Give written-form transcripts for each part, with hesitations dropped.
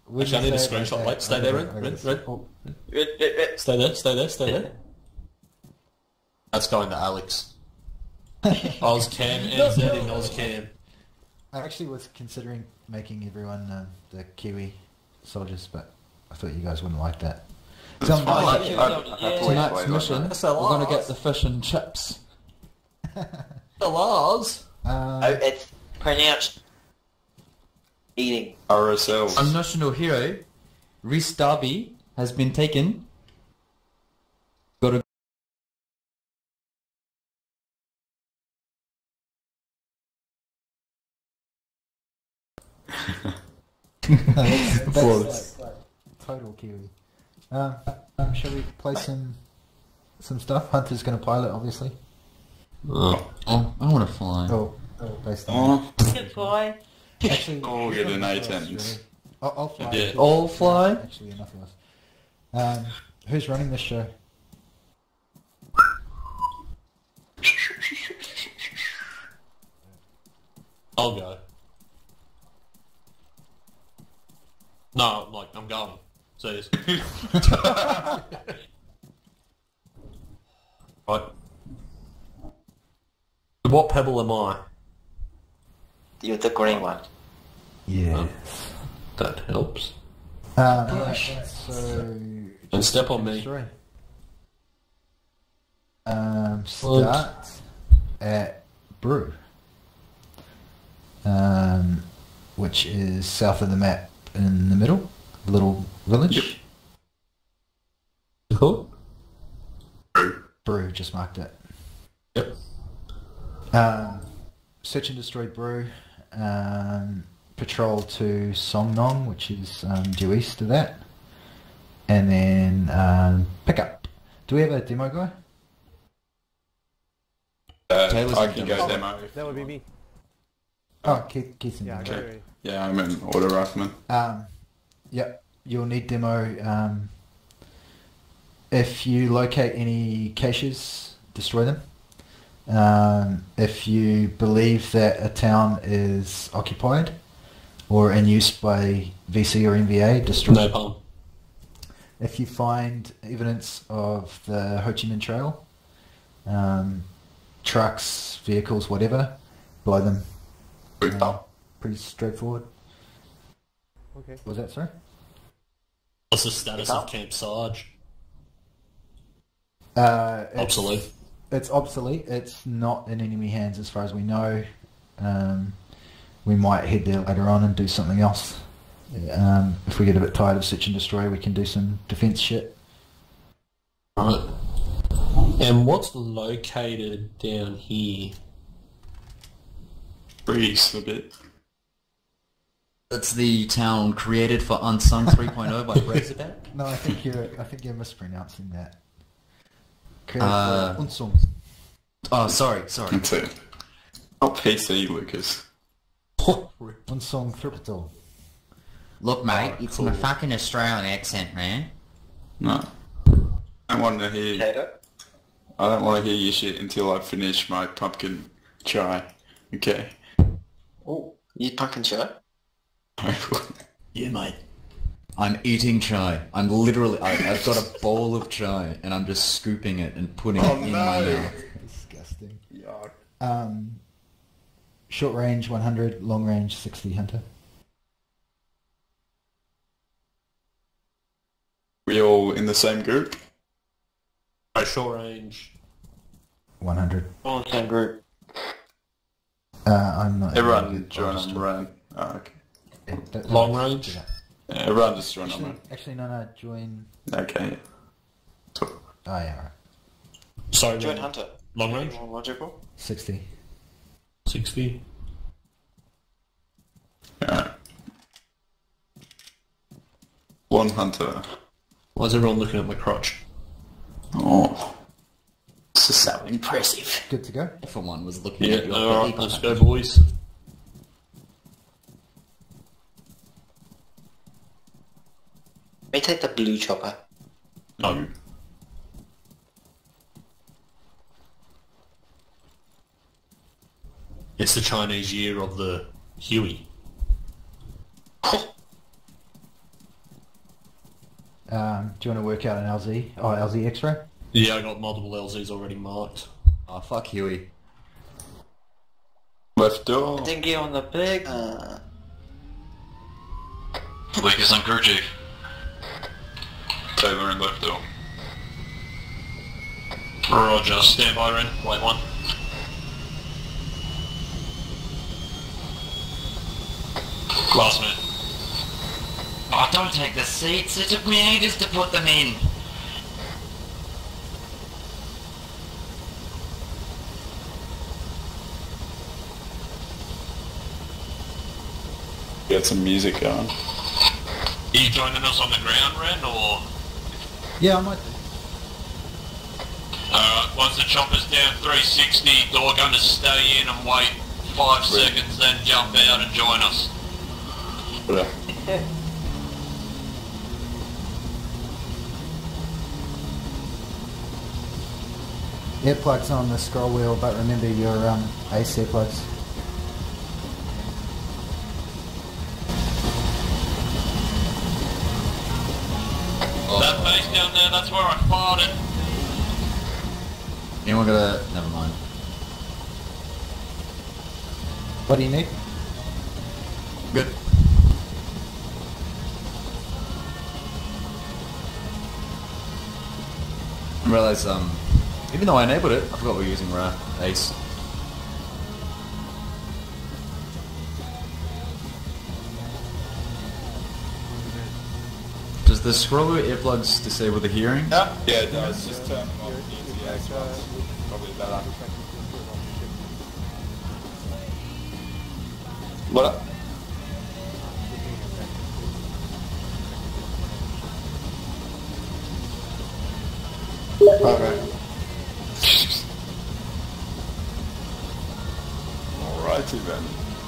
Actually, I need a screenshot. Wait, stay there, Red. Stay there. That's going to Alex. Ozcam, NZ in Ozcam. I actually was considering making everyone the Kiwi soldiers, but I thought you guys wouldn't like that. Tonight's mission, we're going to get the fish and chips. Lars. It's pronounced eating. RSL. Our national hero, Rhys Darby, has been taken. Got to that's like total Kiwi. Shall we play some stuff? Hunter's going to pilot, obviously. Oh, I want to fly. Based on Good boy. actually, Oh, get an 8-10s. I'll fly. Yeah. All fly? Actually, enough of us. Who's running this show? I'll go. No, I'm going. See this. Right. What pebble am I? You're the green one. Yeah. That helps. So Don't step on me. Start at Brew, which is south of the map in the middle, little village. Cool. Brew, just marked it. Yep. Search and destroy Brew. Patrol to Songnong, which is due east of that. And then pick up. Do we have a demo guy? Taylor's I in can demo. go demo. That would be me. Oh, Keith's in Yeah, demo. okay. Yeah, I'm an auto rifleman. Yep, you'll need demo. If you locate any caches, destroy them. If you believe that a town is occupied or in use by VC or NVA, destroy No it. palm. If you find evidence of the Ho Chi Minh Trail, trucks, vehicles, whatever, blow them. Pretty straightforward. Okay. Was that, sir? What's the status of Camp Sarge? Obsolete. It's obsolete. It's not in enemy hands as far as we know. We might head there later on and do something else. If we get a bit tired of search and destroy, we can do some defense shit. Right. And what's located down here? Breeze a bit. That's the town created for Unsung 3.0 by Razorback. No, I think you're mispronouncing that. Created for Unsung. Oh, sorry. That's it. Not PC, Lucas. Unsung Capital. Look, mate, it's cool. my fucking Australian accent, man. No. I don't want to hear. Potato. I don't want to hear your shit until I finish my pumpkin chai. Okay. Oh, you pumpkin chai? Yeah, mate. I'm eating chai. I've got a bowl of chai, and I'm just scooping it and putting it in my mouth. Disgusting. Yuck. Short range 100, long range 60 hunter. We all in the same group? Short range. 100. Oh, same group. I'm not. Everyone join on run. Oh, okay. Yeah, Long range? Yeah, everyone just join on run. Actually, no, join. Okay. Oh, yeah, alright. Sorry, Join man. Hunter. Long range? More logical. 60. 60. Alright. One hunter. Why is everyone looking at my crotch? Oh. This is so impressive. Good to go. For one was looking Yeah, at your alright, belly let's button. go, boys. May take the blue chopper. No. It's the Chinese year of the Huey. Do you want to work out an LZ? Oh, LZ X-ray? Yeah, I got multiple LZs already marked. Oh, fuck Huey. Left door. Dingy on the pig. Lucas and crew chief. Taylor and left door. Roger, stand by, Ren. Wait one. Last minute. Oh, don't take the seats. It took me ages to put them in. Get some music going. Are you joining us on the ground, Ren, or...? Yeah, I might do. Alright, once the chopper's down 360, you're going to stay in and wait 5 seconds, then jump out and join us. Yeah. Earplugs on the scroll wheel, but remember your ace earplugs. That base down there, that's where I fired it. Anyone got a... Never mind. What do you need? Good. I realise, even though I enabled it, I forgot we're using Ace. Does the scroll wheel earplugs disable the hearing? Yeah, it does. Just turn them off. Use the Ace ones. Probably better. What up? Okay. Alrighty then.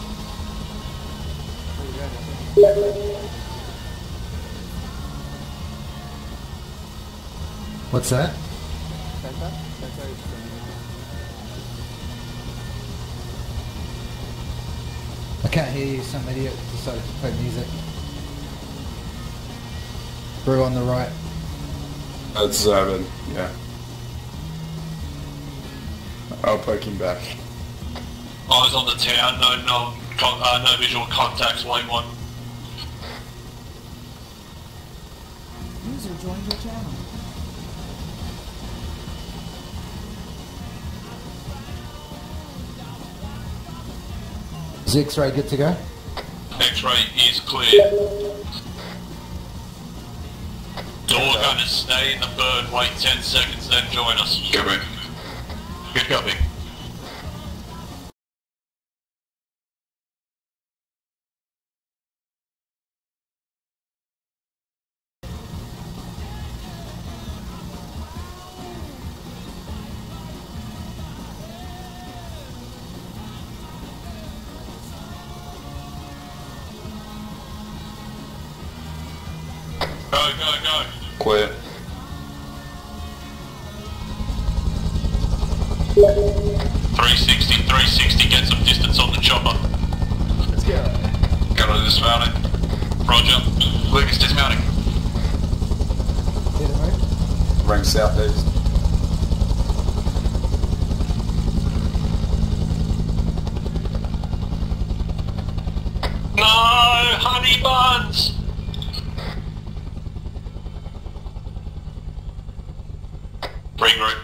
What's that? I can't hear you, some idiot decided to play music. Brew on the right. That's 7, yeah. I'll poke him back. Eyes on the town, no visual contacts, wait one. User joined your channel. Is X-ray good to go? X-ray is clear. You're going to stay in the bird, wait 10 seconds, then join us. Copy. Good copy. Go. Clear. .360, get some distance on the chopper. Let's go. Got to dismount it. Roger. Lucas, dismounting. Get it right? Ring southeast. No, honey buns! Regroup.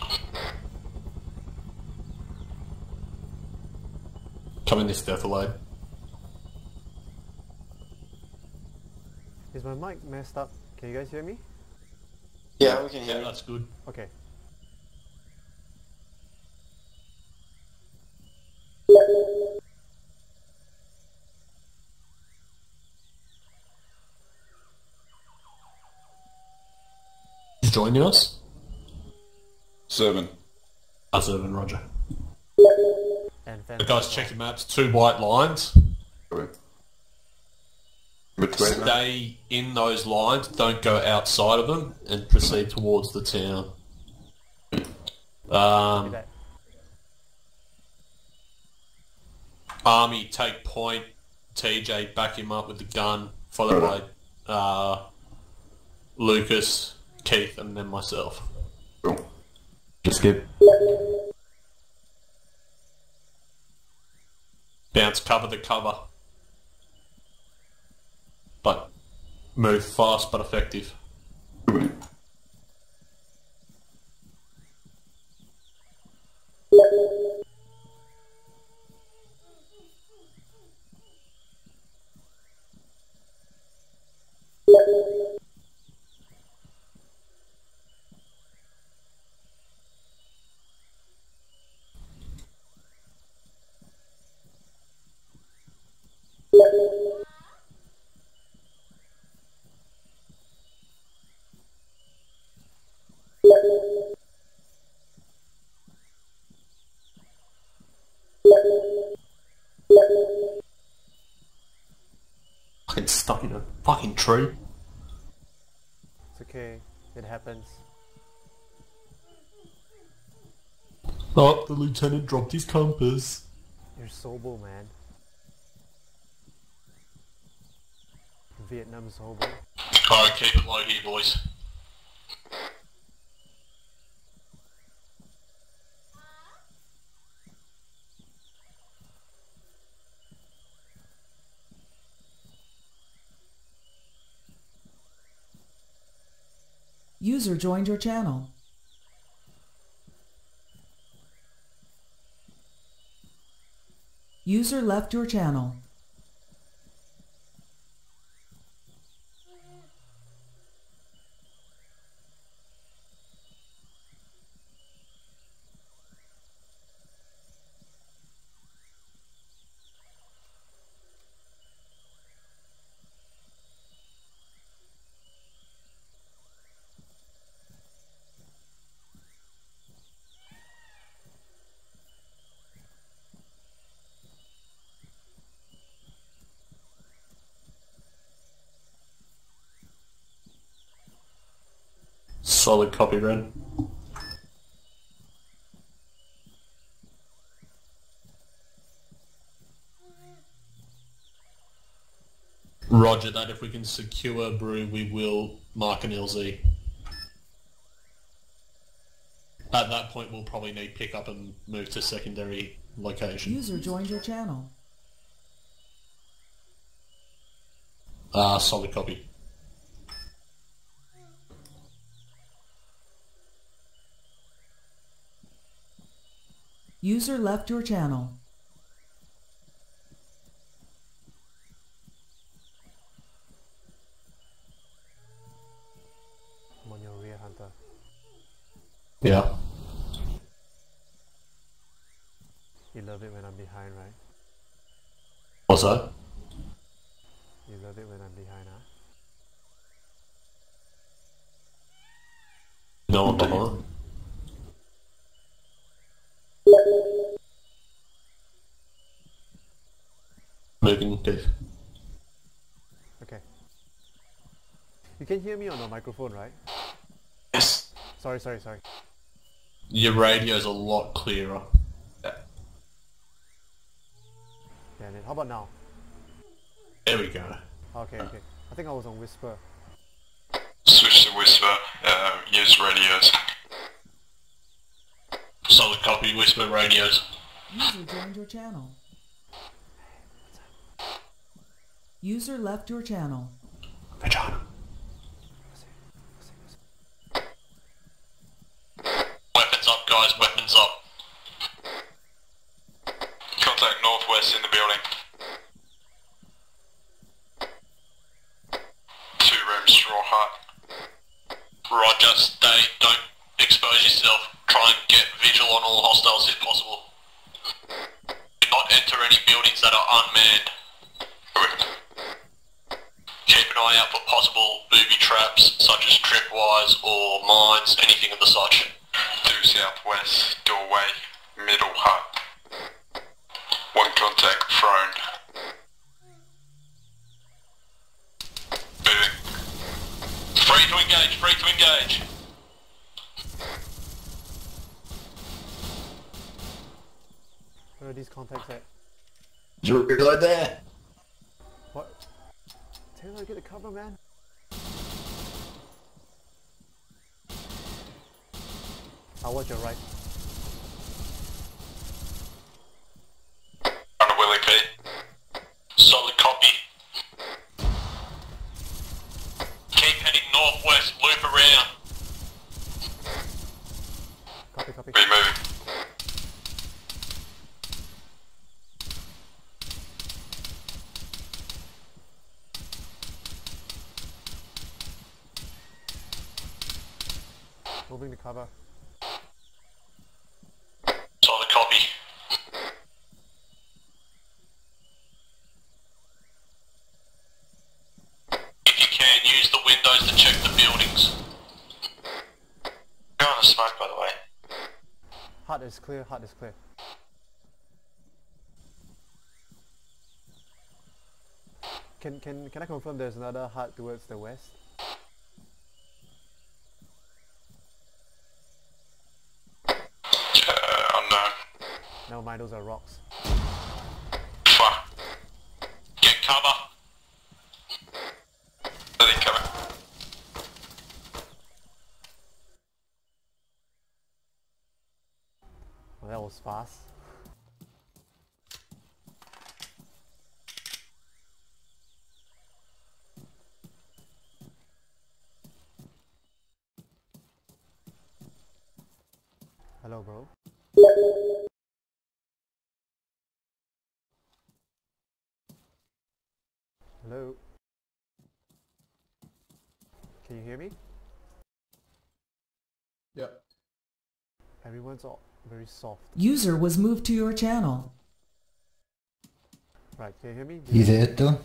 Coming this death alone. Is my mic messed up? Can you guys hear me? Yeah, we can hear Yeah, you. that's good. Okay. He's joining us? 7. R7, Roger. And The guys, check your maps. 2 white lines. Copy. Between them. Stay in those lines. Don't go outside of them and proceed towards the town. Army, take point. TJ, back him up with the gun. Followed by Lucas, Keith, and then myself. Cool. Just skip. Bounce, cover the cover. But move fast but effective. Fucking stuck in a fucking tree. It's okay. It happens. Oh, the lieutenant dropped his compass. You're sober, man. Vietnam sober. Alright, keep it low here, boys. User joined your channel. User left your channel. Solid copy, Ren. Roger that. If we can secure Brew, we will mark an LZ. At that point, we'll probably need pick up and move to secondary location. User joined your channel. Solid copy. User left your channel. I'm on your rear, Hunter. Yeah. You love it when I'm behind, right? What's that? You love it when I'm behind, huh? No one behind. Moving, Dave. Okay. You can hear me on the microphone, right? Yes. Sorry. Your radio's a lot clearer. Damn it. How about now? There we go. Okay. I think I was on whisper. Switch to whisper. Use radios. Solid copy, whisper radios. User joined your channel. User left your channel. Vagina. Weapons up, guys, weapons up. Contact northwest in the building. 2-room straw hut. Roger, stay, don't expose yourself. Try and get visual on all hostiles if possible. Do not enter any buildings that are unmanned. Keep an eye out for possible booby traps, such as tripwires or mines, anything of the such. 2 southwest, doorway, middle hut. 1 contact, thrown. Moving. Free to engage, free to engage. Where are these contacts at? You reload there. What? Taylor, get the cover, man. I'll watch your right. On a Willie P. Solid copy. Keep heading northwest, loop around. Copy, copy. Removing. Moving to cover. Solid copy. If you can, use the windows to check the buildings. You're on the smoke, by the way. Hut is clear, hut is clear. Can I confirm there's another hut towards the west? Oh no. Never mind, those are rocks. Fuck. Get cover. Let it cover. Well, that was fast. Hello, bro. Hello. Can you hear me? Yep. Everyone's all very soft. User was moved to your channel. Right, can you hear me? You there, Dylan?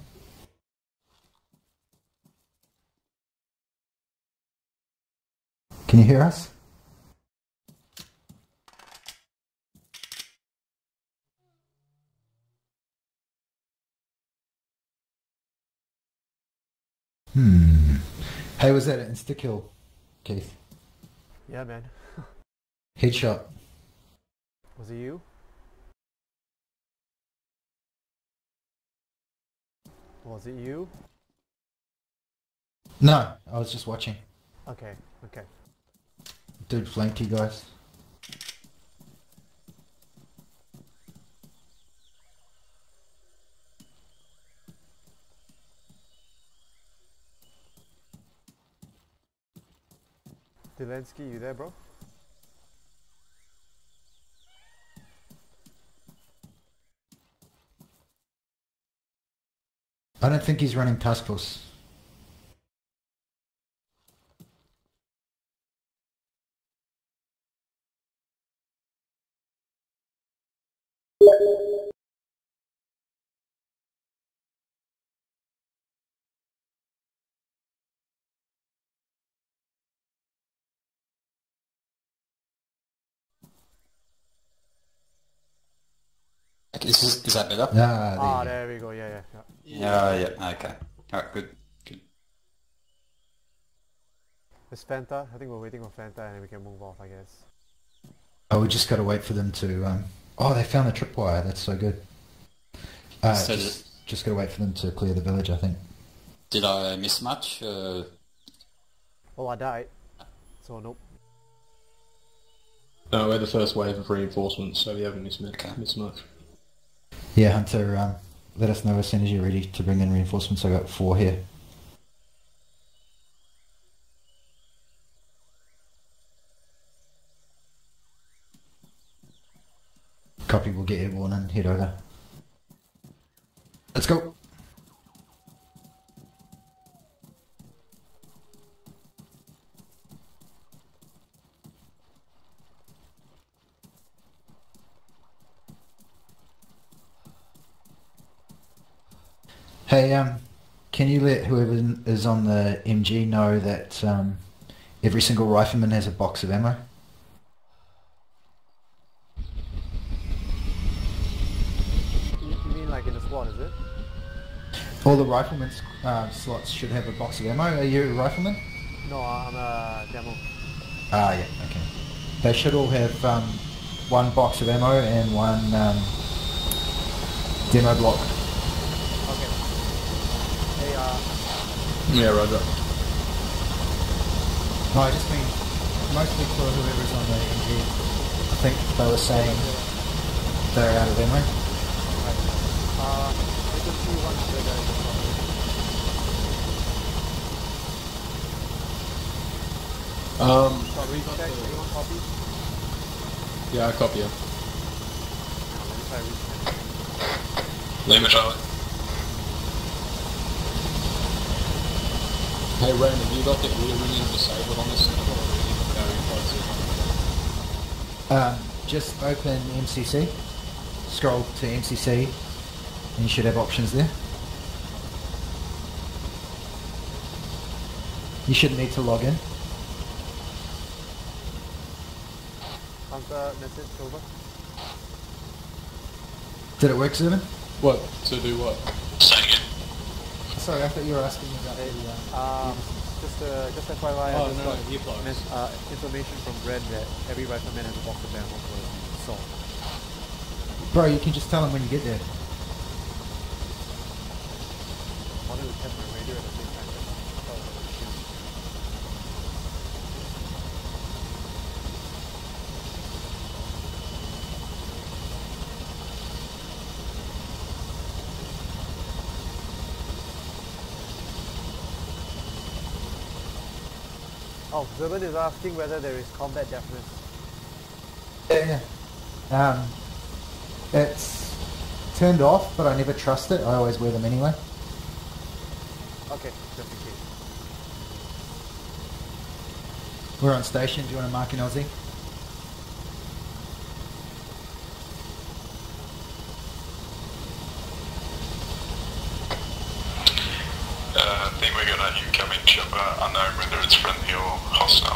Can you hear us? Hey, was that an insta-kill, Keith? Yeah, man. Headshot. Was it you? Was it you? No, I was just watching. Okay, okay. Dude flanked you guys. Zelensky, you there, bro? I don't think he's running task force. Is that better? Ah, There we go, yeah. Yeah, okay. Alright, good. It's Fanta. I think we're waiting for Fanta and then we can move off, I guess. Oh, we just got to wait for them to... Oh, they found the tripwire. That's so good. So just got to wait for them to clear the village, I think. Did I miss much? Oh, I died. So, nope. No, we're the first wave of reinforcements, so we haven't missed much. Yeah, Hunter, let us know as soon as you're ready to bring in reinforcements. I got 4 here. Copy, we'll get airborne and head over. Let's go! Hey, can you let whoever is on the MG know that every single rifleman has a box of ammo? You mean like in the squad, is it? All the riflemen's slots should have a box of ammo. Are you a rifleman? No, I'm a demo. Ah, yeah, okay. They should all have 1 box of ammo and 1 demo block. Okay. Hey, Yeah, roger. No, I just mean mostly for whoever's on the MG. I think they were saying they're out of ammo. Right. You can see one of the guys is probably. So we got Check, the... anyone copy? Yeah, I copy you. Now, let me try rescan. Lima Charlie. Hey Ren, have you got the ear ringing disabled on this server, or are you very close to it? Just open MCC, scroll to MCC, and you should have options there. You shouldn't need to log in. Answer message over. Did it work, Zubin? What? To do what? Say again. Sorry, I thought you were asking me about Just FYI, Oh, I just no, got earplugs. information from Red that every rifleman has a box of ammo for his assault. Bro, you can just tell them when you get there. I wanted to test my radio at the same time. I thought it was a shield. Oh, Zerban is asking whether there is combat deafness. Yeah. It's turned off, but I never trust it. I always wear them anyway. Okay, just in case. We're on station. Do you want to mark an Aussie? I think we got an incoming chopper, unknown whether it's friendly or hostile.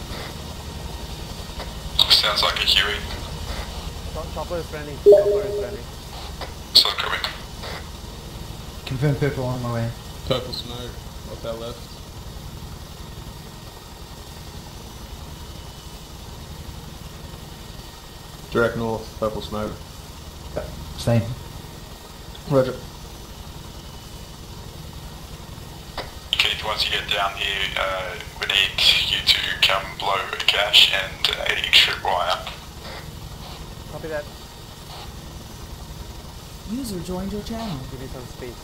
Sounds like a Huey. Chopper is friendly. Chopper is friendly. So correct. Confirm purple on my way. Purple snow, off our left. Direct north, purple smoke. Same. Roger. Keith, once you get down here, we need you to come blow a cache and a tripwire. Copy that. User joined your channel. Give me some space.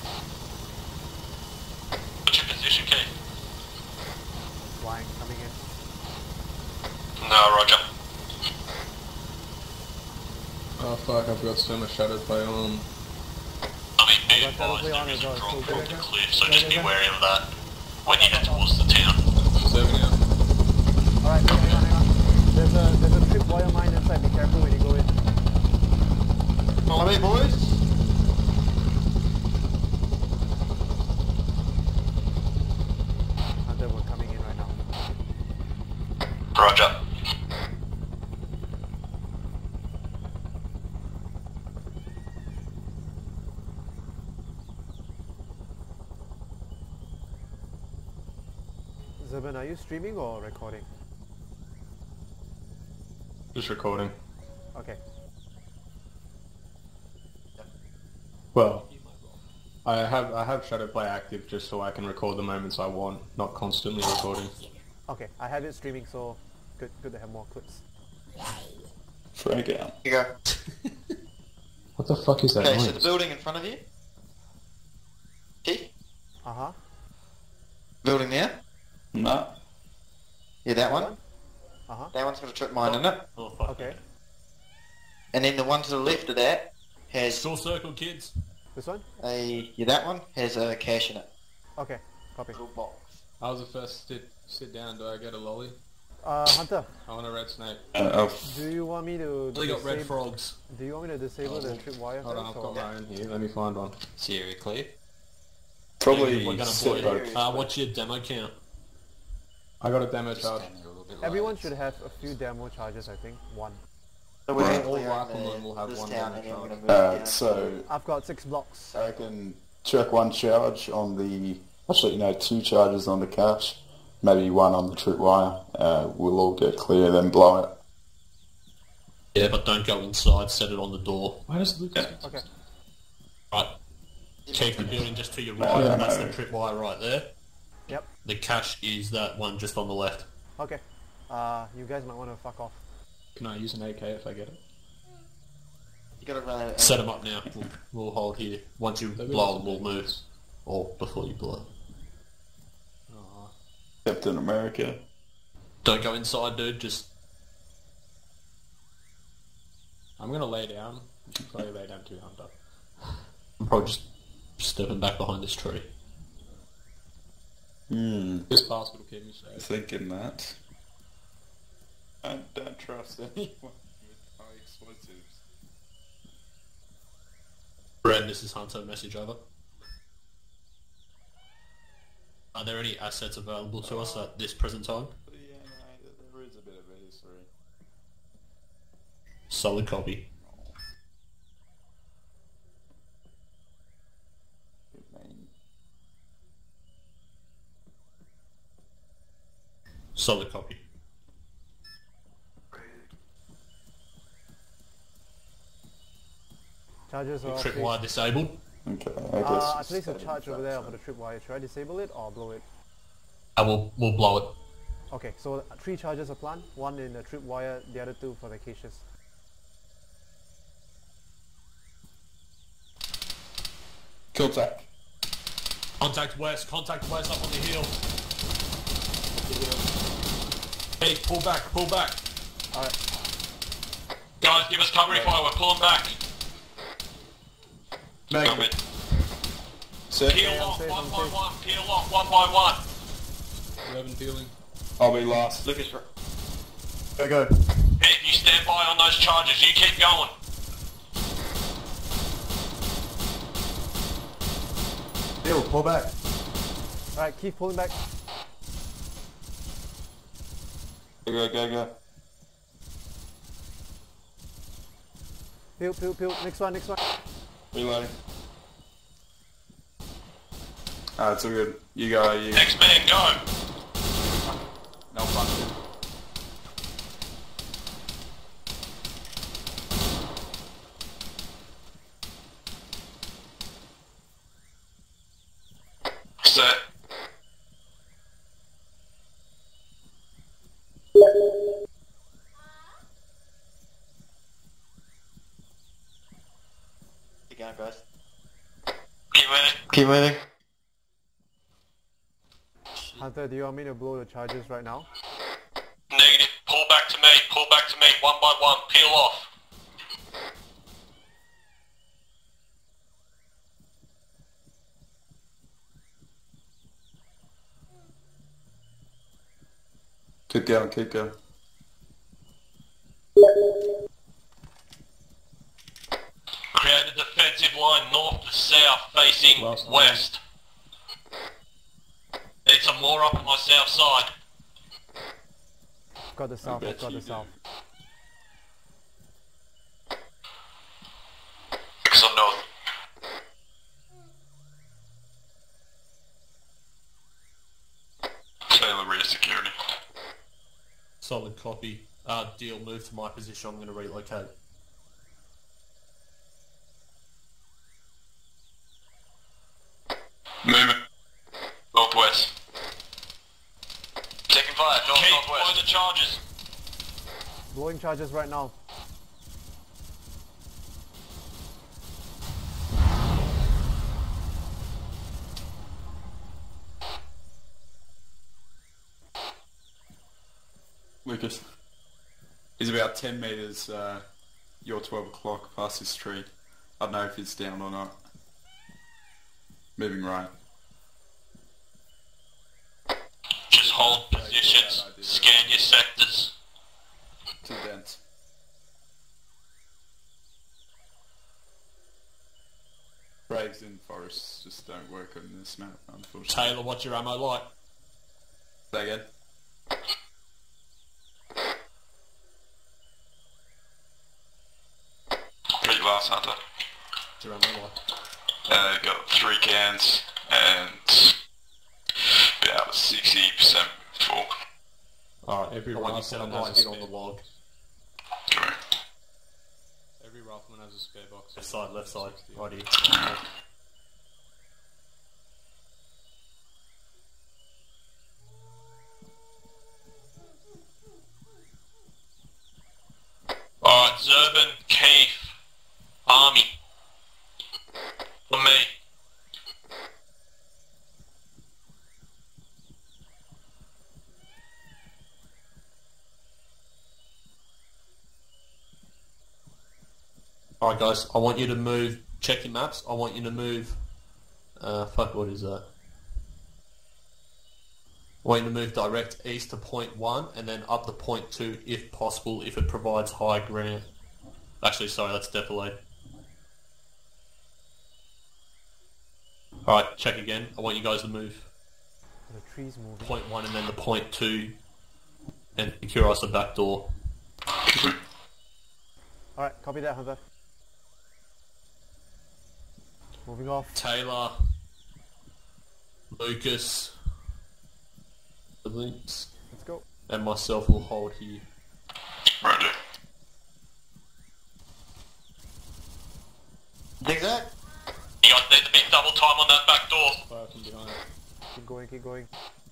What's your position, Keith? Flying, coming in. No, Roger. Oh fuck, I've got so much shadow play on. I mean, be I've got advised shadow play there on is as a well, drop so off the go. cliff, so just be wary of that when you head towards the town. 7 out. Alright, hang on. There's a tripwire mine inside. Be careful when you go in. Follow me, boys. Hunter, we're coming in right now. Roger. Zerban, are you streaming or recording? Just recording. Okay. Well, I have shadow play active just so I can record the moments I want, not constantly recording. Okay, I have it streaming, so good to have more clips. Frag out. Here you go. What the fuck is that Okay, noise? so the building in front of you. Keith? Uh-huh. Building there. No. Yeah, that one. Uh-huh. That one's got a trip mine in it. Oh, fuck. Okay. And then the one to the left of that has Full circle, kids. This one? that one has a cache in it. Okay, copy. Little box. I was the first to sit down. Do I get a lolly? Hunter, I want a red snake. do you want me to They got red disable- frogs. Do you want me to disable the tripwire Hold on, first, I've or- got my own here. Let me find one. Sierra clear. Probably We're gonna set blow. both. What's your demo count? I got a demo charge. Stand there a little bit Everyone low. should have a few demo charges, I think. One. So we're Right. gonna All clear riflemen will have this one town damage and then we're charge. gonna move down. So I've got 6 blocks. I can chuck one charge on the... Actually, no, 2 charges on the cache. Maybe 1 on the tripwire. We'll all get clear, then blow it. Yeah, but don't go inside. Set it on the door. Why does Lucas... Okay. Right. Keep the building just to your right. Yeah, That's no. the tripwire right there. Yep. The cache is that one just on the left. Okay. You guys might want to fuck off. Can I use an AK if I get it? You gotta run out. Set them up now. We'll hold here. Once you blow them, we'll move. Or before you blow. Captain America. Don't go inside, dude. Just... I'm gonna lay down. You should probably lay down too, Hunter. I'm probably just stepping back behind this tree. This pass will keep me safe. Thinking that. I don't trust anyone with high explosives. Ren, this is Hunter. Message over. Are there any assets available to us at this present time? Yeah, no, there is a bit of history. Solid copy. Solid copy. Charges are Tripwire disabled. Okay, I place a charge over there for the tripwire. Should I disable it or blow it? We'll blow it. Okay, so 3 charges are planned. 1 in the tripwire, the other 2 for the caches. Contact. Contact west up on the hill. Hey, pull back. Alright. Guys, give us covering fire, we're pulling back. Make it. Set. Peel off, safe, one I'm by safe. one, peel off, one by one. 11 peeling. I'll be last. Lucas, Go. Hey, if you stand by on those charges, you keep going. Bill, pull back. Alright, keep pulling back. Go. Peel. Next one. Reloading. It's all good. You go. Next man, go. No fun. Set. keep going, guys. Keep moving. Hunter, do you want me to blow the charges right now? Negative. Pull back to me, one by one, peel off. Keep going. Create a defensive line north to south facing west. Need some more up on my south side. Got the south. Fix on north. Taylor rear security. Solid copy. Deal, move to my position. I'm going to relocate. Movement. Northwest. Taking fire, northwest. Blow the charges. Blowing charges right now. Lucas. He's about 10 metres, you're 12 o'clock past this tree. I don't know if it's down or not. Moving right. Just hold positions. Scan your sectors. Too dense. Braves in forests just don't work on this map, unfortunately. Taylor, what's your ammo like? Say again. Pretty last, Hunter. What's your ammo like? Got 3 cans and about 60% full. Alright, every one you set up has get on the log. True. Every rifleman has a spare box. Left side. Right here. Alright guys, I want you to move, check your maps, I want you to move, what is that? I want you to move direct east to point 1 and then up to point 2 if possible, if it provides high ground. Actually, sorry, that's definitely. Alright, check again. I want you guys to move. The tree's moving. Point 1 and then the point 2 and secure us the back door. Alright, copy that, Hunter. Moving off. Taylor, Lucas, the Lynx, Let's go. and myself will hold here. Roger. Zigzag? You guys need to be double time on that back door. Fire from behind. Keep going, keep going.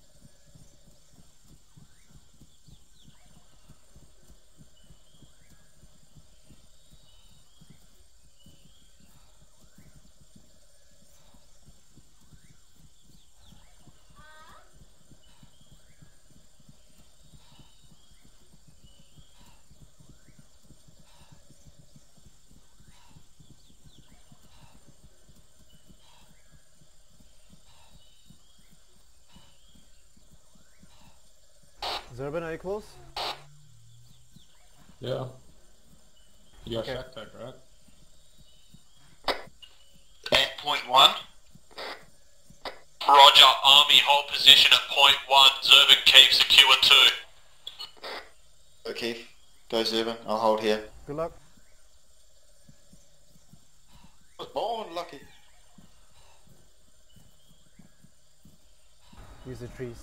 Zerban, are you close? Yeah. You got Okay. shack tag, right? At point 1. Roger, Army hold position at point 1. Zerban keep secure 2. Okay, go Zerban. I'll hold here. Good luck. I was born lucky. Use the trees.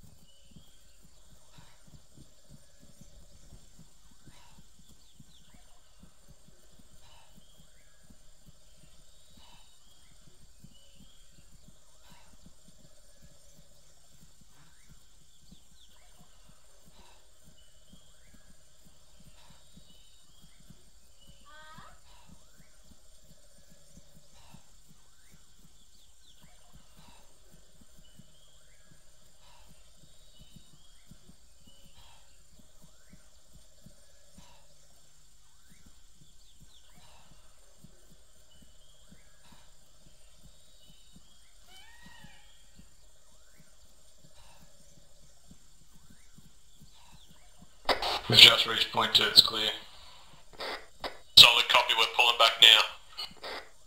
We've just reached point 2, it's clear. Solid copy, we're pulling back now.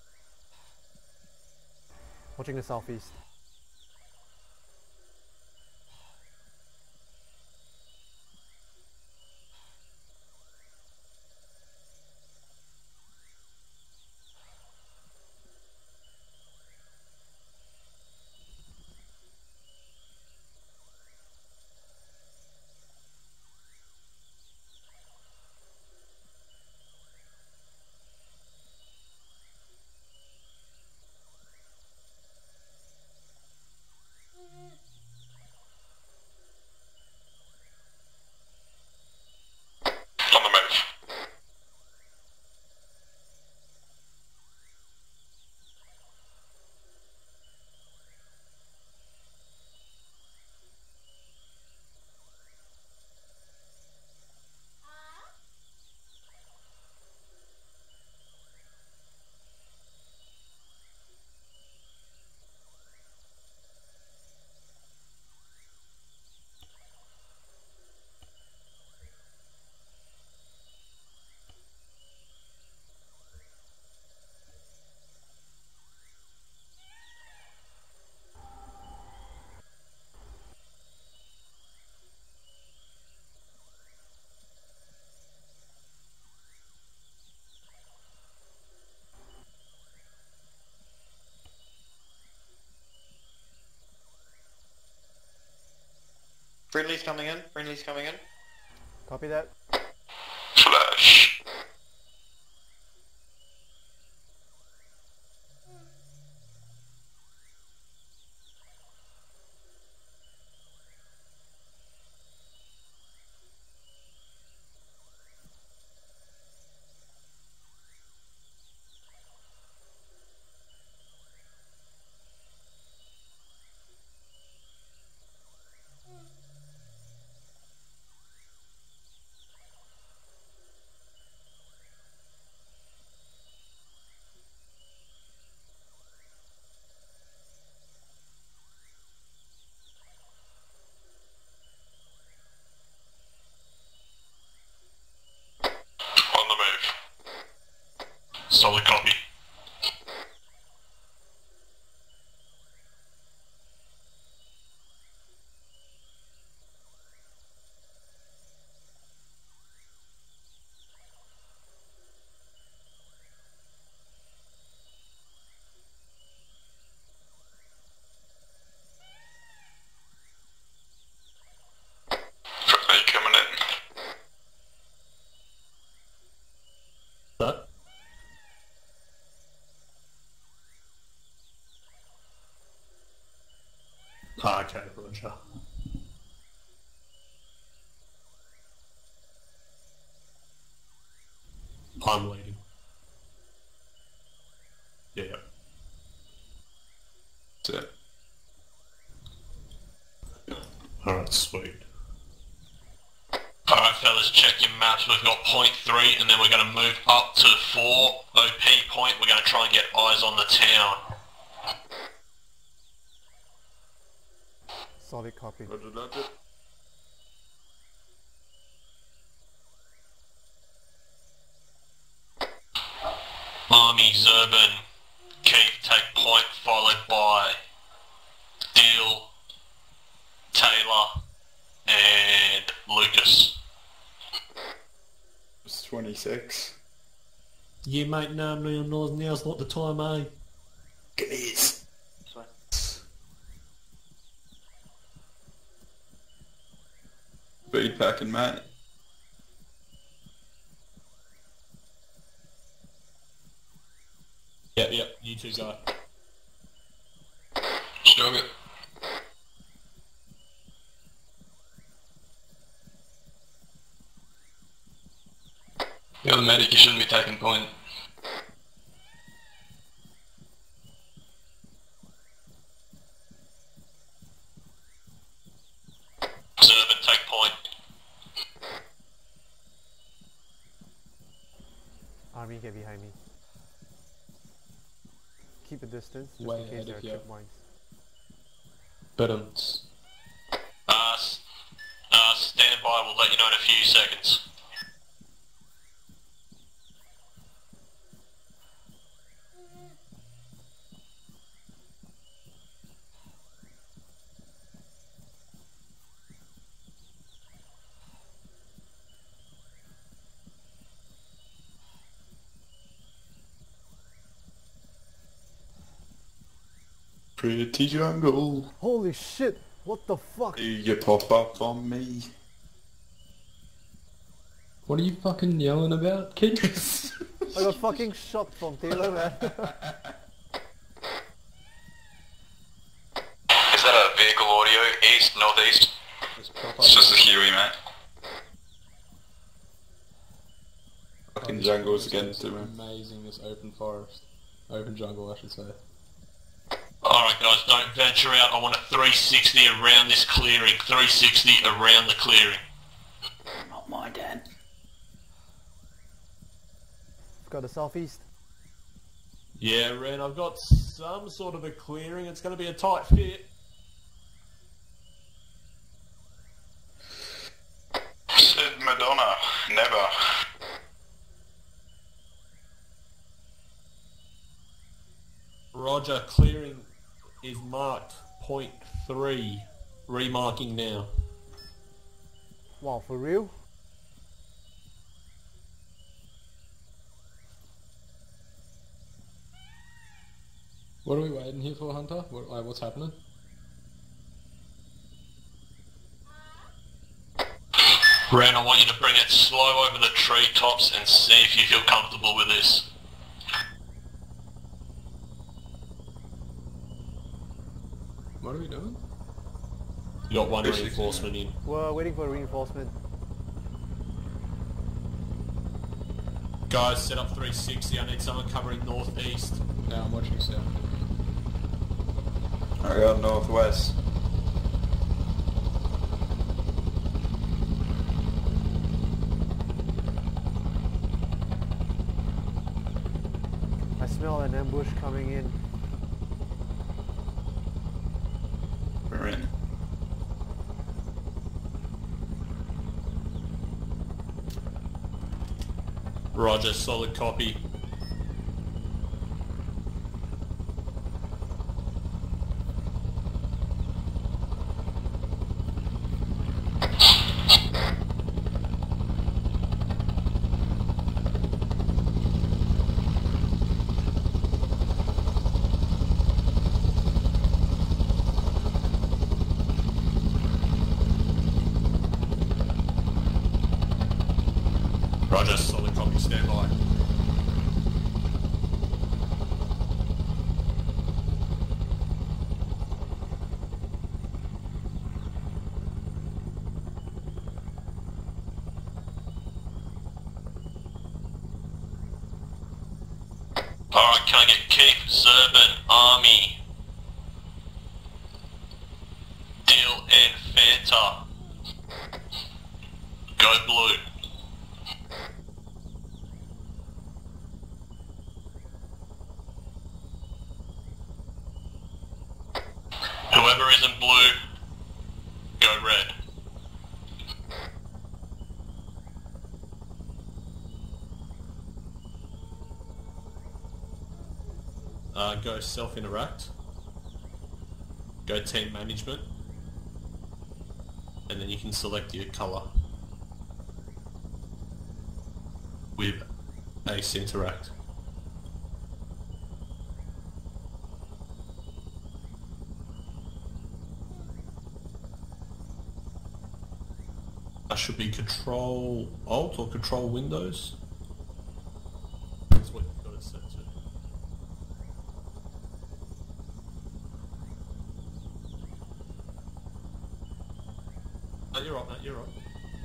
Watching the southeast. On the move. Friendly's coming in. Friendly's coming in. Copy that. Flash. Solid copy. Coming in. That? Okay, Roger. I'm leading. Yeah. That's it. Alright, sweet. Alright fellas, check your maps. We've got point 3 and then we're going to move up to 4 OP point. We're going to try and get eyes on the town. Solid copy. Roger that. Army, Zurban, Keith take point, followed by Dill, Taylor, and Lucas. It's 26. Yeah, mate, no, now's not the time, eh? It is. Speed packing, mate. Yep, you two go. Jog it. You're the medic, you shouldn't be taking point. Servant, take point. Army, get behind me. Keep a distance, just Way in case ahead there are of you. trip mines. But Stand by, we'll let you know in a few seconds. Pretty jungle. Holy shit! What the fuck? You pop up on me. what are you fucking yelling about, kid? I got fucking shot from Taylor, man. Is that a vehicle audio? East, northeast? It's just a Huey, mate. Fucking jungles again to him. Amazing, this open forest. Open jungle, I should say. Alright guys, don't venture out. I want a 360 around this clearing. 360 around the clearing. Not my dad. Got the southeast. Yeah, Ren, I've got some sort of a clearing. It's going to be a tight fit. Said Madonna, never. Roger, clearing is marked point 3. Remarking now. Wow, for real? What are we waiting here for, Hunter? What's happening? Ren, I want you to bring it slow over the treetops and see if you feel comfortable with this. What are we doing? You got one reinforcement in. We're waiting for reinforcement. Guys, set up 360. I need someone covering northeast. Now I'm watching south. I got northwest. I smell an ambush coming in. We're in. Roger, solid copy. Roger, solid copy, stand by. Alright, can I get Keith, Zerban, Army, Dill and Fanta? Go blue. Whoever isn't blue, go red. Go self-interact. Go team management. And then you can select your colour. With Ace Interact. That should be Control Alt or Control Windows. That's what you've got it set to. No, you're right, mate, you're right.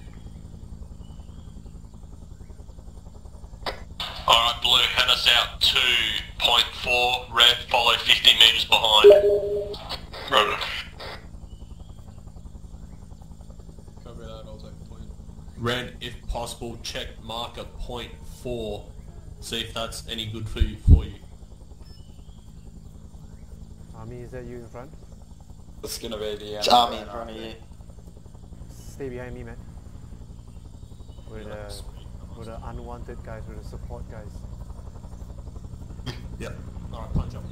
Alright, blue, head us out 2.4, red, follow 50 metres behind. Roger. Copy that, I'll take the point. Red, if possible, check marker .4. See if that's any good for you. Army, is that you in front? It's gonna be the... It's Army in front of you. Stay behind me, man. We're the unwanted guys, we're the support guys. Yep. Alright, punch up.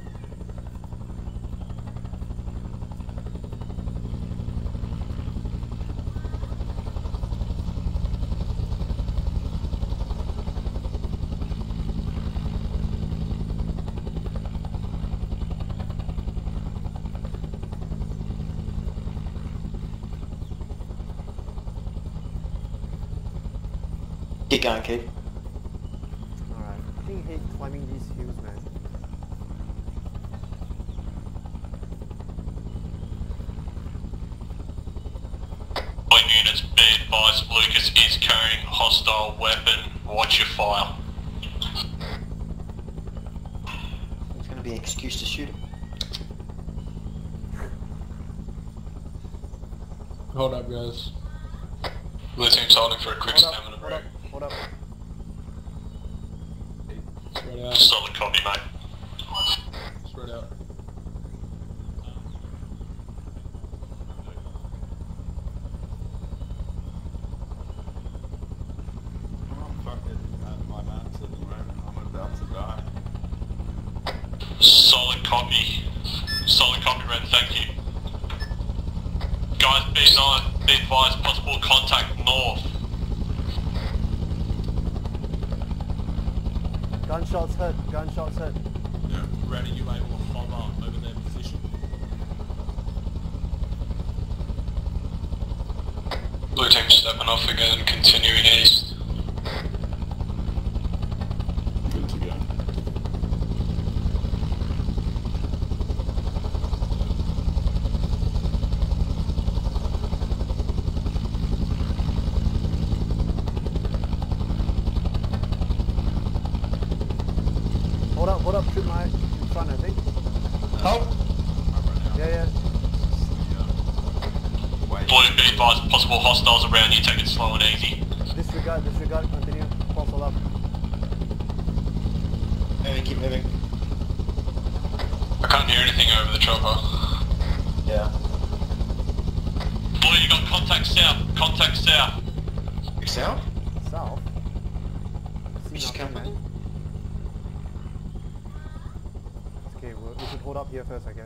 Keep going, Keith. Alright, I think I hate climbing these hills, man. All units, be advised, Lucas is carrying hostile weapon. Watch your fire. It's going to be an excuse to shoot him. Hold up, guys. Blue team's holding for a quick stamina break. Hold up. Spread out. Solid copy, mate. Spread out. I'm fucking at my max at the moment. I'm about to die. Solid copy. Solid copy, red, thank you. Guys, be advised, possible contact north. Gunshots hit, gunshots hit. Yeah. Red, are you able to hover over their position? Blue team stepping off again, continuing east. Good to go. Hold up, shoot my in front, I think. Oh! Yeah. Blue, be advised, possible hostiles around you, take it slow and easy. Disregard, continue. Fossil up. Moving, keep moving. I can't hear anything over the chopper. Yeah. Blue, you got contact south. Yourself? South? See Just nothing, come. man. Okay, we should hold up here first, I guess.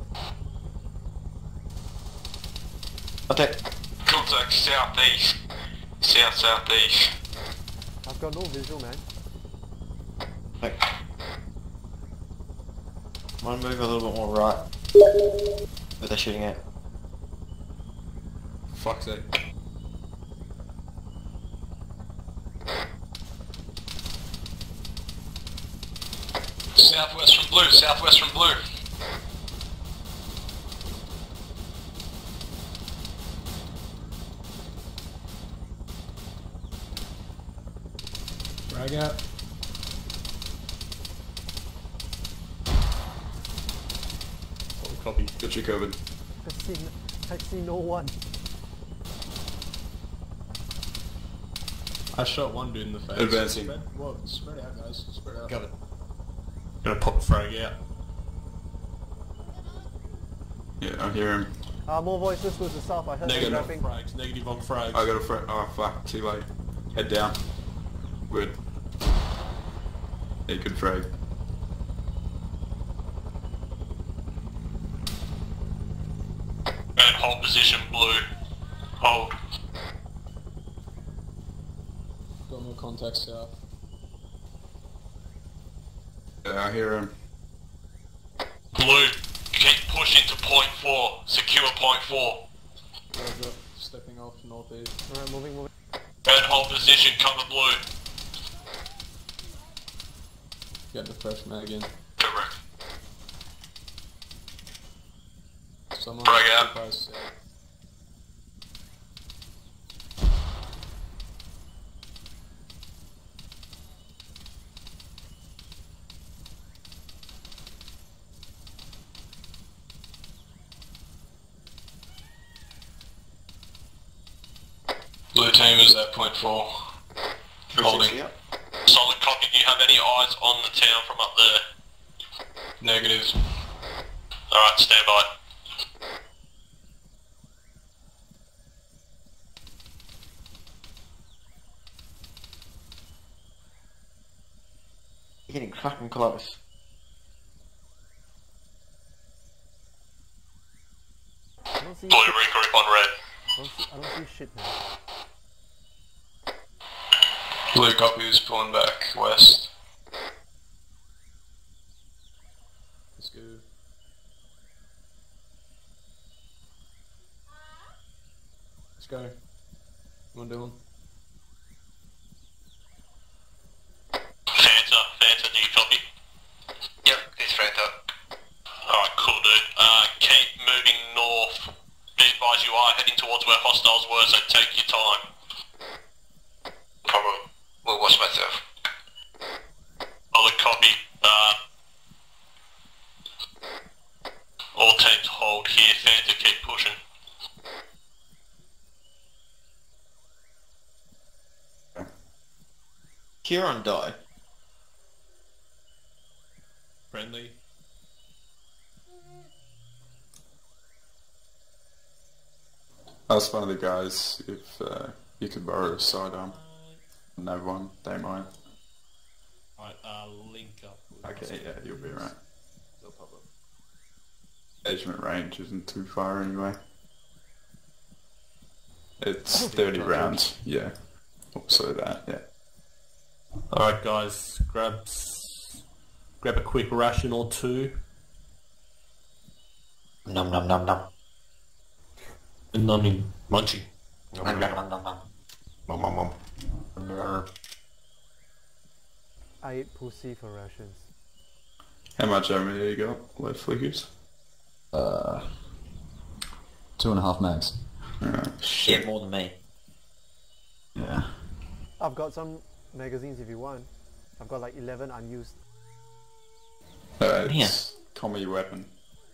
Okay. Contact southeast. Southeast. I've got no visual, man. Like, one move a little bit more right. Where they're shooting at. Fuck's sake. Southwest from blue, southwest from blue. Frag out. Oh, copy. Got you covered. I see no one. I shot one dude in the face. Advancing. Spread out, guys. Spread out. Covered. Gonna pop a frag out. Yeah, I hear him. More voices to the south. I heard them Negative rapping. frags. Negative on frags. I got a frag. Oh fuck, too late. Head down. Good. Yeah, good frag. And hold position blue. Hold. Got more contact south. Yeah, I hear him. Blue, keep pushing to point 4. Secure point 4. Roger. Stepping off northeast. Alright, moving. And hold position, cover blue. Getting a fresh mag in. Correct. Someone Frag out. occupies south. Blue team is at point 4. Holding. Solid copy. Do you have any eyes on the town from up there? Negative. Alright, stand by. Getting fucking close. I don't see Blue, shit. regroup on red. I don't see shit now. Blue copies, pulling back west. Let's go. Let's go. What am I doing? Fanta, do you copy? Yep, it's Fanta. Alright, cool dude. Keep moving north. Be advised you are heading towards where hostiles were, so take your time. Probably. Will watch myself. Solid copy. All teams hold here, Fanta, keep pushing. Huron died. Friendly. Ask one of the guys if you could borrow a sidearm. No one, don't mind. Alright, link up. Okay, yeah, you'll be right. No problem. Engagement range isn't too far anyway. It's 30 rounds, yeah. Also that, yeah. Alright guys, grab a quick ration or two. Nom nom nom nom. And I mean, munching. Nom nom nom nom nom. Mum, mum, mum. I ate pussy for rations. How much ammo do you got left, Flickers? 2.5 mags. Shit, more than me. Yeah. I've got some magazines if you want. I've got like 11 unused. It's comedy weapon.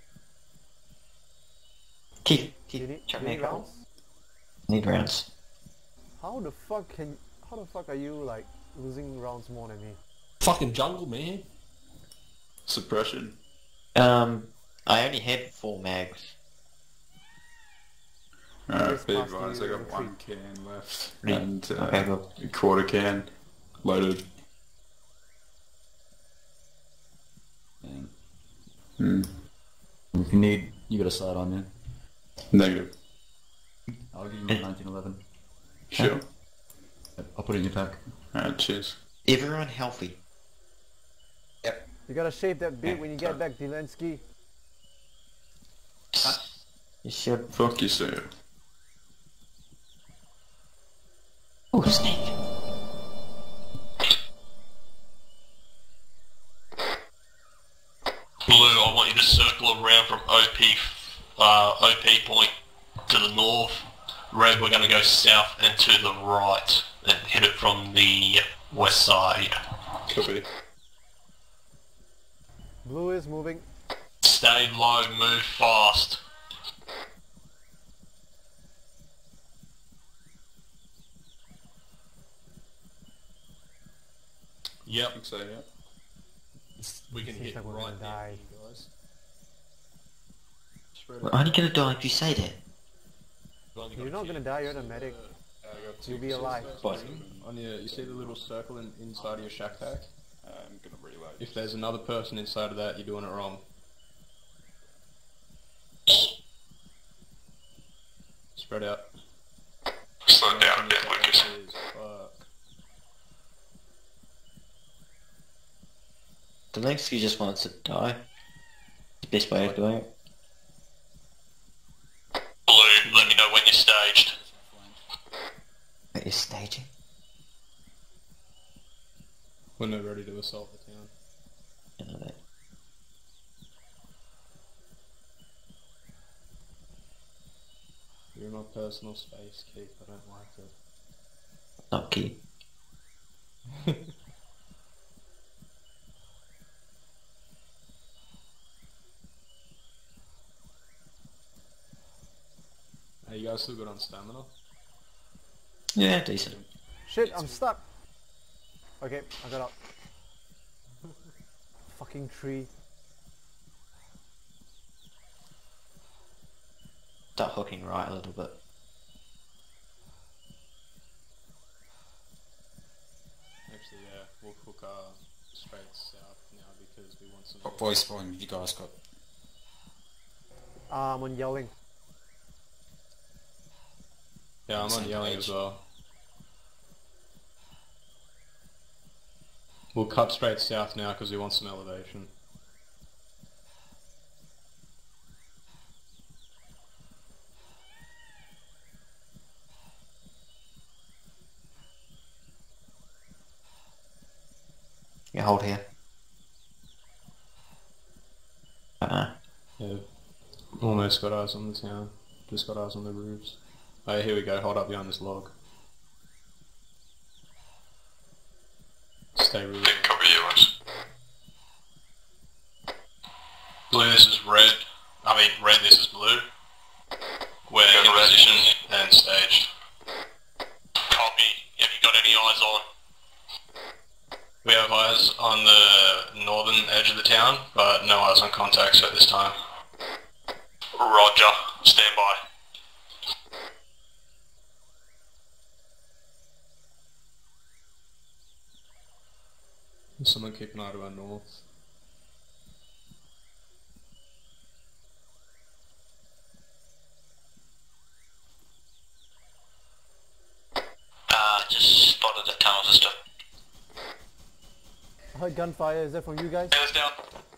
Keith, Do you need check rounds? Need rounds. How the fuck are you like losing rounds more than me? Fucking jungle, man. Suppression. I only had 4 mags. Alright, be Just advised, pass I the got 1 can left. Yeah. And Okay, good. a quarter can loaded. If you need, you got a sight on you. Negative. I'll give you my 1911. Sure. I'll put it in your pack. Alright, cheers. Everyone healthy. You gotta shave that beard when you get back, Zelensky. You should. Fuck you, sir. Oh, snake. circle around from OP point to the north. Red, we're going to go south and to the right and hit it from the west side. Copy. Blue is moving. Stay low, move fast. Yep. I think so, yeah. We can Seems hit like we're right gonna there, die. you guys. We're only gonna die if you say that. You're not gonna die, you're the medic. You'll be alive. But on your, you see the little circle inside of your shack pack? I'm gonna reload. If there's another person inside of that, you're doing it wrong. Spread out. Slow down a bit, Lucas. Zelensky just wants to die. The best way of doing it. Blue, let me know when you're staged. It is staging. When they're ready to assault the town. You know that. You're in my personal space, Keith. I don't like it. Not key. Hey, you guys still good on stamina? Yeah, decent. Shit, I'm stuck. Okay, I got out. Fucking tree. Start hooking right a little bit. Actually, yeah, we'll hook straight south now because we want some... What voice volume have you guys got? I'm on yelling. Yeah, I'm on yelling as well. We'll cut straight south now because we want some elevation. Yeah, hold here. Yeah, almost got eyes on the town. Just got eyes on the roofs. Oh, here we go. Hold up behind this log. Stay really. Big copy, yours. Blue, this is red. I mean, red, this is blue. We're in position and staged. Copy. Have you got any eyes on? We have eyes on the northern edge of the town, but no eyes on contacts at this time. Roger. Stand by. Someone keep an eye to our north. Just spotted the tunnel system. I heard gunfire, is that from you guys? Hands down.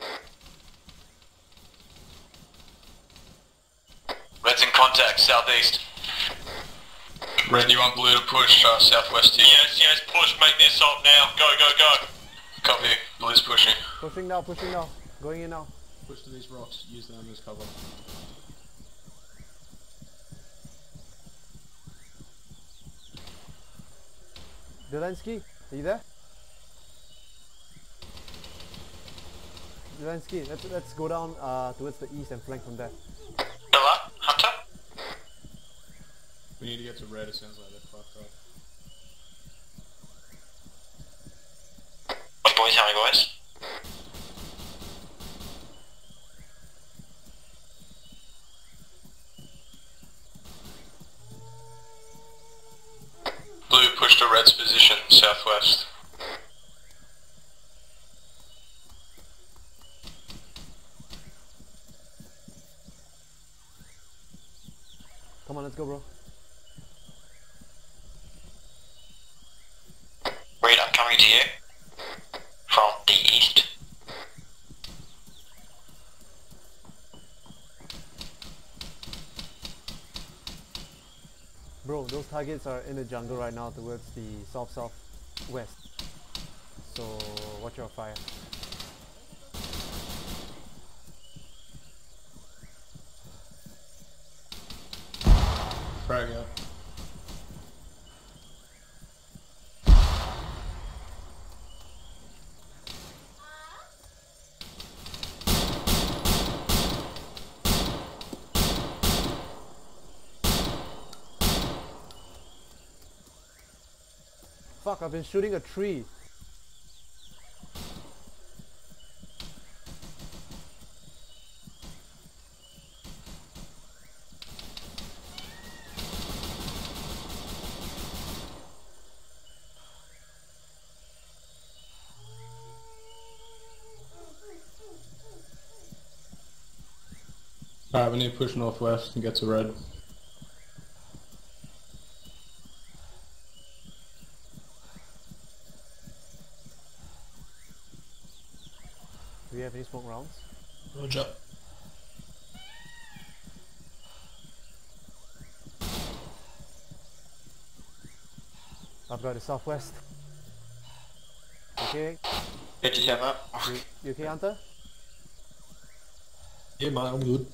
Red's in contact, southeast. Red, you want blue to push southwest here? Yes, yes, push, make the assault now. Go, go, go. Copy, blue's pushing. Pushing now, pushing now. Going in now. Push to these rocks, use them as cover. Zelensky, are you there? Zelensky, let's go down towards the east and flank from there. Hello, Hunter? We need to get to red, it sounds like they're fucked up. What boys, how many boys? Blue, push to red's position, southwest. Come on, let's go, bro. Red, I'm coming to you. From the east. Bro, those targets are in the jungle right now towards the south-southwest. So, watch your fire. Frag out. Fuck, I've been shooting a tree. Alright, we need to push northwest and get to red. Do we have any smoke rounds? Roger. I've got the southwest. Okay. Get yourself up. You okay, Hunter? Yeah, mate, I'm good.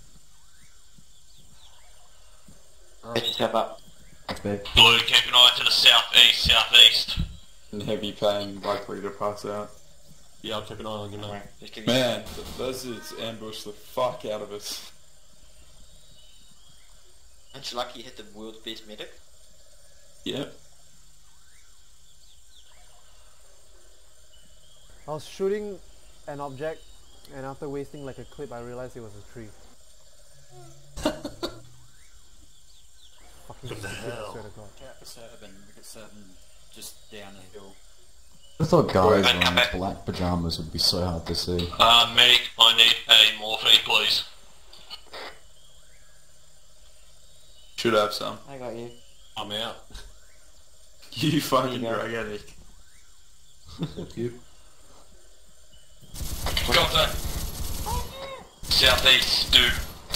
Get yourself up. That's big. Blue, keep an eye to the southeast. And heavy pain, likely to pass out. Yeah, I'll keep an eye on you, mate. Just give you Man, those is ambush the fuck out of us. Aren't you lucky you hit the world's best medic? Yep. I was shooting an object, and after wasting like a clip, I realized it was a tree. Fucking stupid, I swear to God. Just down the hill. I thought guys Come wearing back. black pajamas would be so hard to see. Medic, I need a morphine, please. Should have some. I got you. I'm out. You fucking There you go. drug addict. Thank you. Contact. Southeast, dude.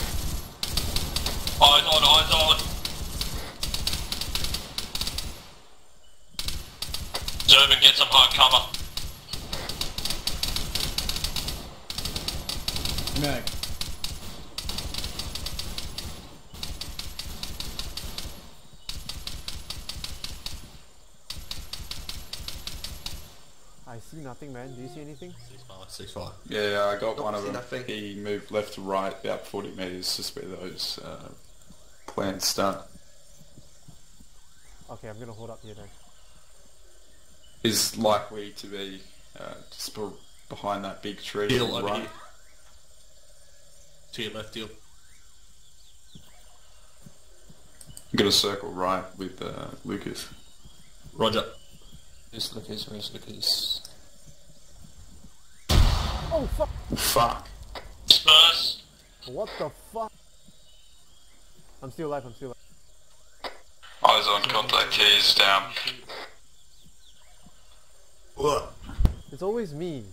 Eyes on, eyes on. German, get some hard cover. No. I see nothing, man. Do you see anything? 6-5. Yeah, I got one of see them. nothing. He moved left to right about 40 metres, just where those plants start. Okay, I'm gonna hold up here then. Is likely to be just behind that big tree. Deal to the over right. here. To your left, deal. I'm gonna circle right with Lucas. Roger. Where's Lucas? Oh fuck! Fuck. Spurs. What the fuck? I'm still alive, I'm still alive. Eyes on contact, he's down. What? It's always me.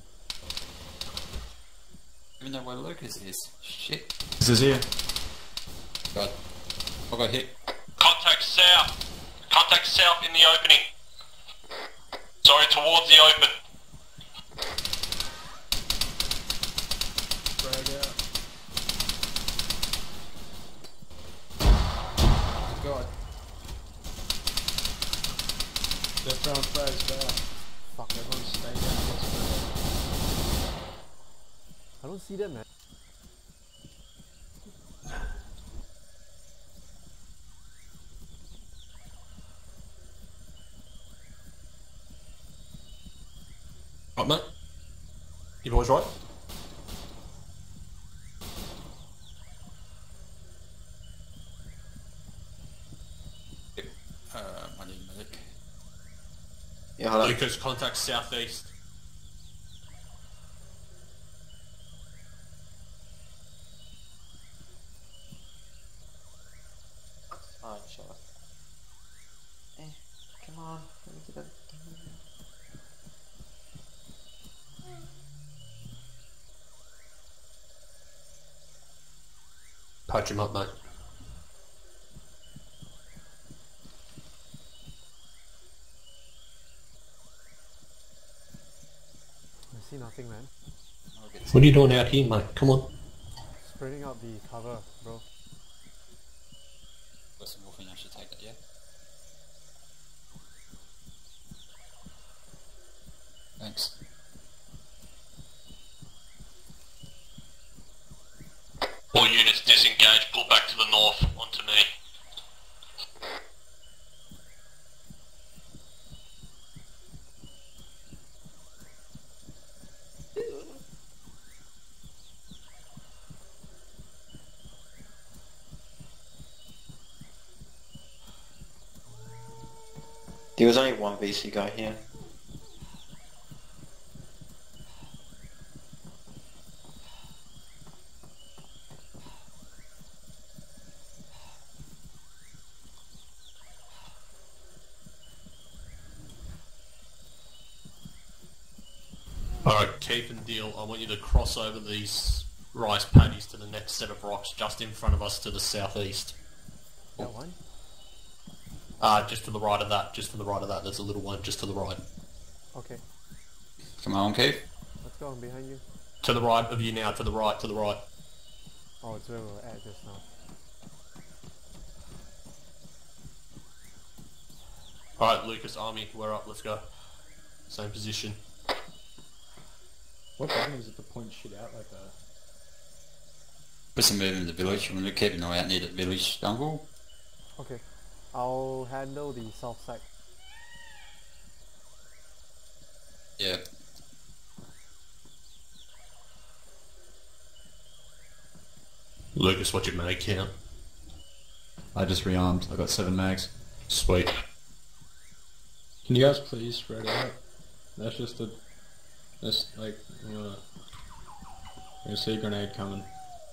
We know where Lucas is. Shit. This is here. God. I got hit. Contact south. Contact south in the opening. Sorry, towards the open. Frag out. God. They're throwing frags back. Fuck, Everyone stay down. I don't see them, man. Right, mate. You boys right? I need a medic. Yeah, hold on. Lucas, contact southeast. Oh, shut up. Come on. Let me get that. Patch him up, mate. I see nothing, man. What are you doing out here, mate? Come on. Spreading out the cover, bro. Got some morphine, I should take that, yeah? Thanks. All units disengage, pull back to the north, onto me. There was only one VC guy here. Alright, Keith and Deal, I want you to cross over these rice paddies to the next set of rocks just in front of us to the southeast. That one? Just to the right of that, just to the right of that. There's a little one just to the right. Okay. Come on, Keith. Let's go. I'm behind you. To the right of you now, to the right, to the right. Oh, it's where we were at just now. Alright, Lucas, Army, we're up, let's go. Same position. What button is it to point shit out like that? Put some movement in the village. I'm going to keep an eye out near the village jungle. Okay. I'll handle the south side. Yeah. Lucas, what's your mag count? I just rearmed. I got 7 mags. Sweet. Can you guys please spread out? That's just a... That's like... I see a grenade coming.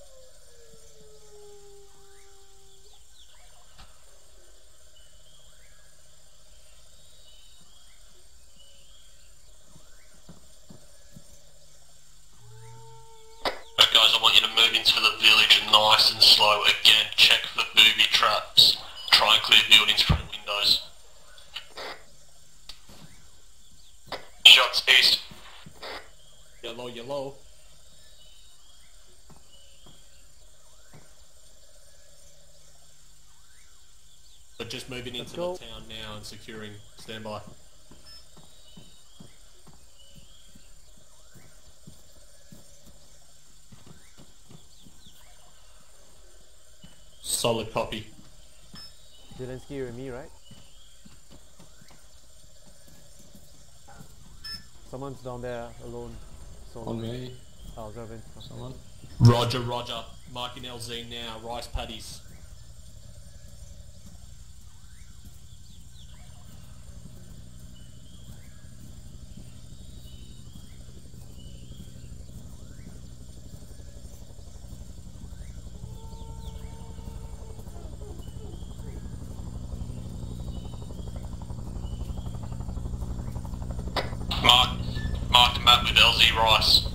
Right, guys, I want you to move into the village nice and slow. Again, check for booby traps. Try and clear buildings from windows. Shots east. Yellow, yellow. But just moving into the town now and securing. Stand by. Solid copy. Zelensky, you and me, right? Someone's down there alone. Solo. On me. Oh, Zervin. Someone. Roger, roger. Marking LZ now. Rice paddies. Mark the map with LZ Rice.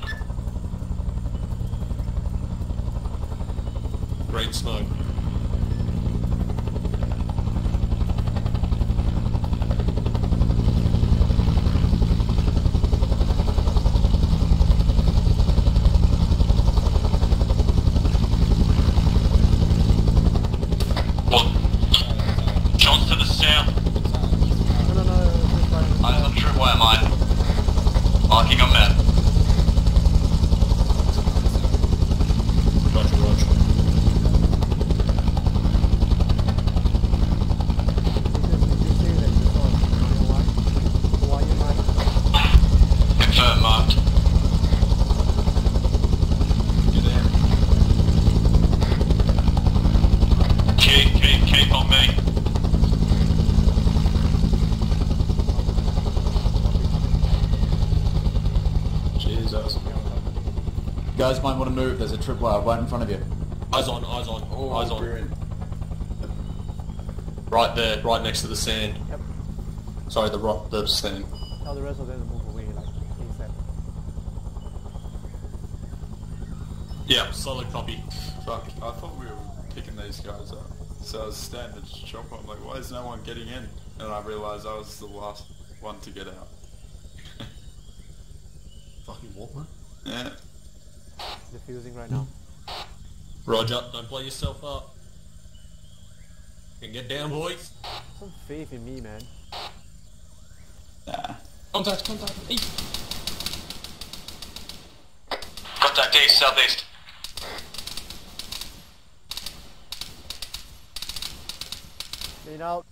Green smoke. What? Shots to the south. No. I'm not sure where mine. Marking on map. Roger, roger. Confirm marked. Keep on me. Jesus. You guys might want to move. There's a tripwire right in front of you. Eyes on, eyes on, Oh, eyes on. brilliant. Right there, right next to the sand. Yep. Sorry, the rock, the sand. Tell the rest of them to move away, like, ASAP. Yeah, solid copy. Fuck, I thought we were picking these guys up. So I was standing at the shop, I'm like, why is no one getting in? And I realised I was the last one to get out. Fucking what, man? Yeah. Defusing right now. Roger, don't blow yourself up. Can get down, boys. Some faith in me, man. Nah. Contact. East. Contact east, southeast. Lean out.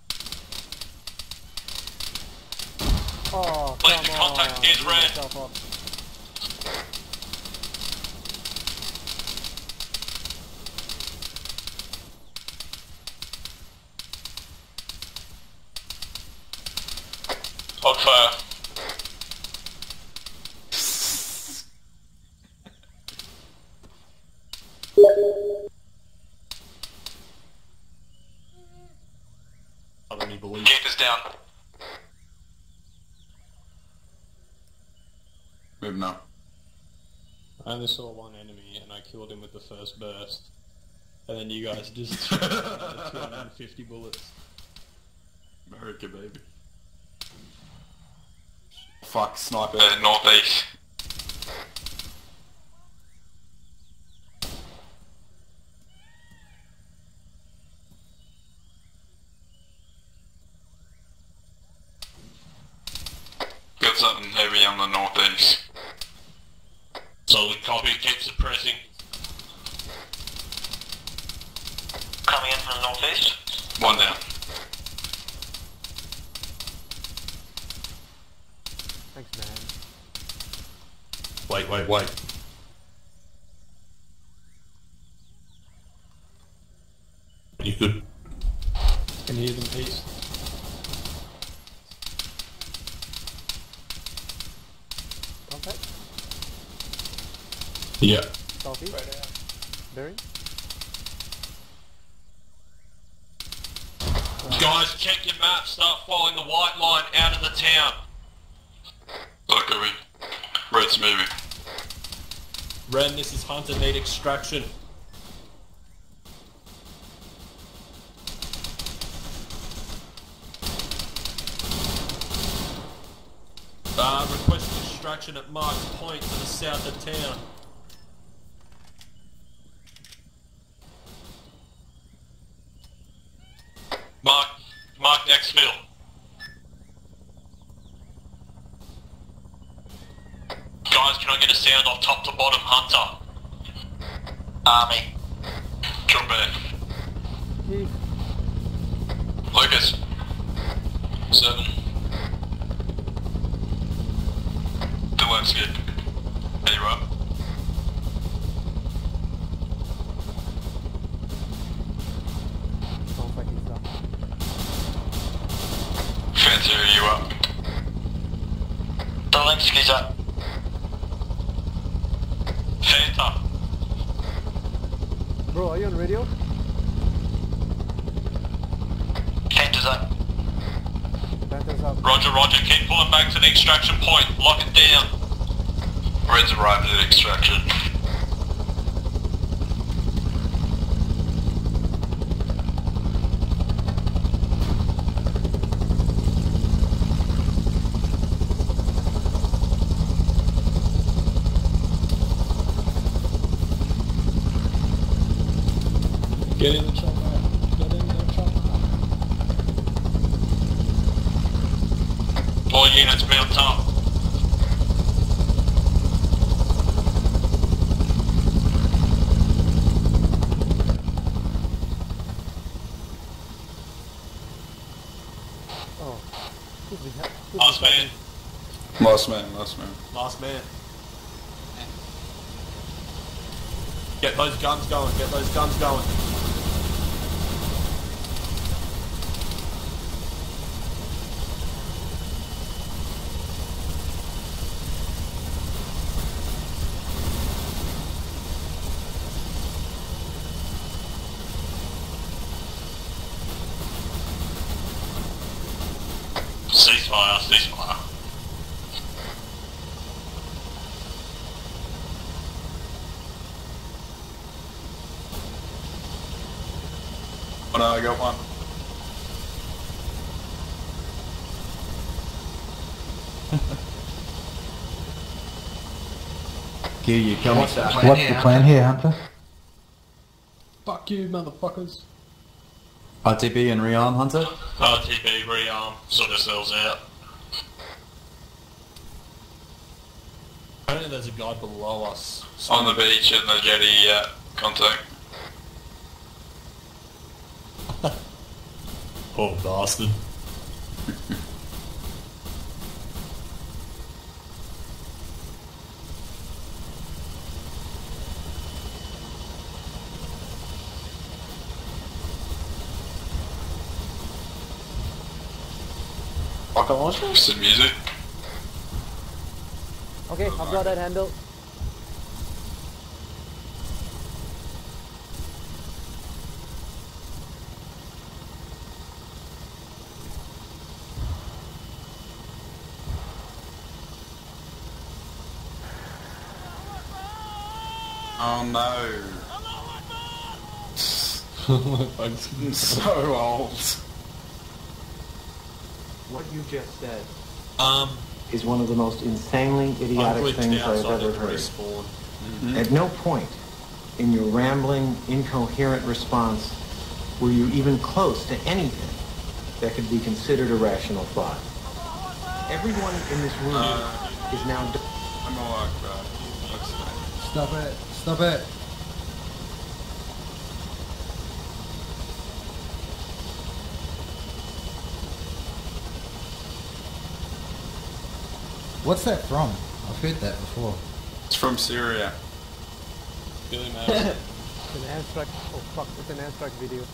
Oh, Please, come the on. contact is Lean red. yourself up. On fire. I don't even believe. Keep us down. Moving up. I only saw one enemy and I killed him with the first burst. And then you guys just shot 250 bullets. America, baby. Fuck, sniper. Northeast. Got something heavy on the northeast. Solid copy, keep suppressing. Coming in from the northeast. One down. Thanks, man. Wait. You good? Can hear them east. Contact. Yeah. Southeast. Bearing. Guys, check your map, start following the white line out of the town. Okay, red's moving. Ren, this is Hunter, need extraction. Request extraction at Mark's Point to the south of town. Mark next field. Guys, can I get a sound off top to bottom, Hunter? Army. John Bear. Keith. Lucas. 7. Delansky. Are you up? Sounds like he's up. Fancy, are you up? Delansky's up. Fanta. Bro, are you on radio? Fanta's up. Phantom's up. Roger, keep pulling back to the extraction point. Lock it down. Red's arrived at extraction. Get in the chopper. Get in the chopper. All units mount up. Oh. Last man. Last man. Last man. Get those guns going. Ceasefire. Oh no, I got one. Here you come. What's the plan here, Hunter? Fuck you, motherfuckers. RTB and rearm, Hunter? RTB, rearm, sort ourselves out. Apparently there's a guy below us. On the beach at the jetty, yeah. Contact. Poor bastard. Fucking awesome. Some music. Okay, I've got that handle. Oh no. I'm so old. What you just said Um, is one of the most insanely I idiotic glitched things out I've so I ever had to heard. respawn. At no point in your rambling, incoherent response were you even close to anything that could be considered a rational thought. Everyone in this room is now... I'm all like that. Stop it. Stop it. What's that from? I've heard that before. It's from Syria. Billy Mack. It's an abstract. Oh fuck! It's an abstract video.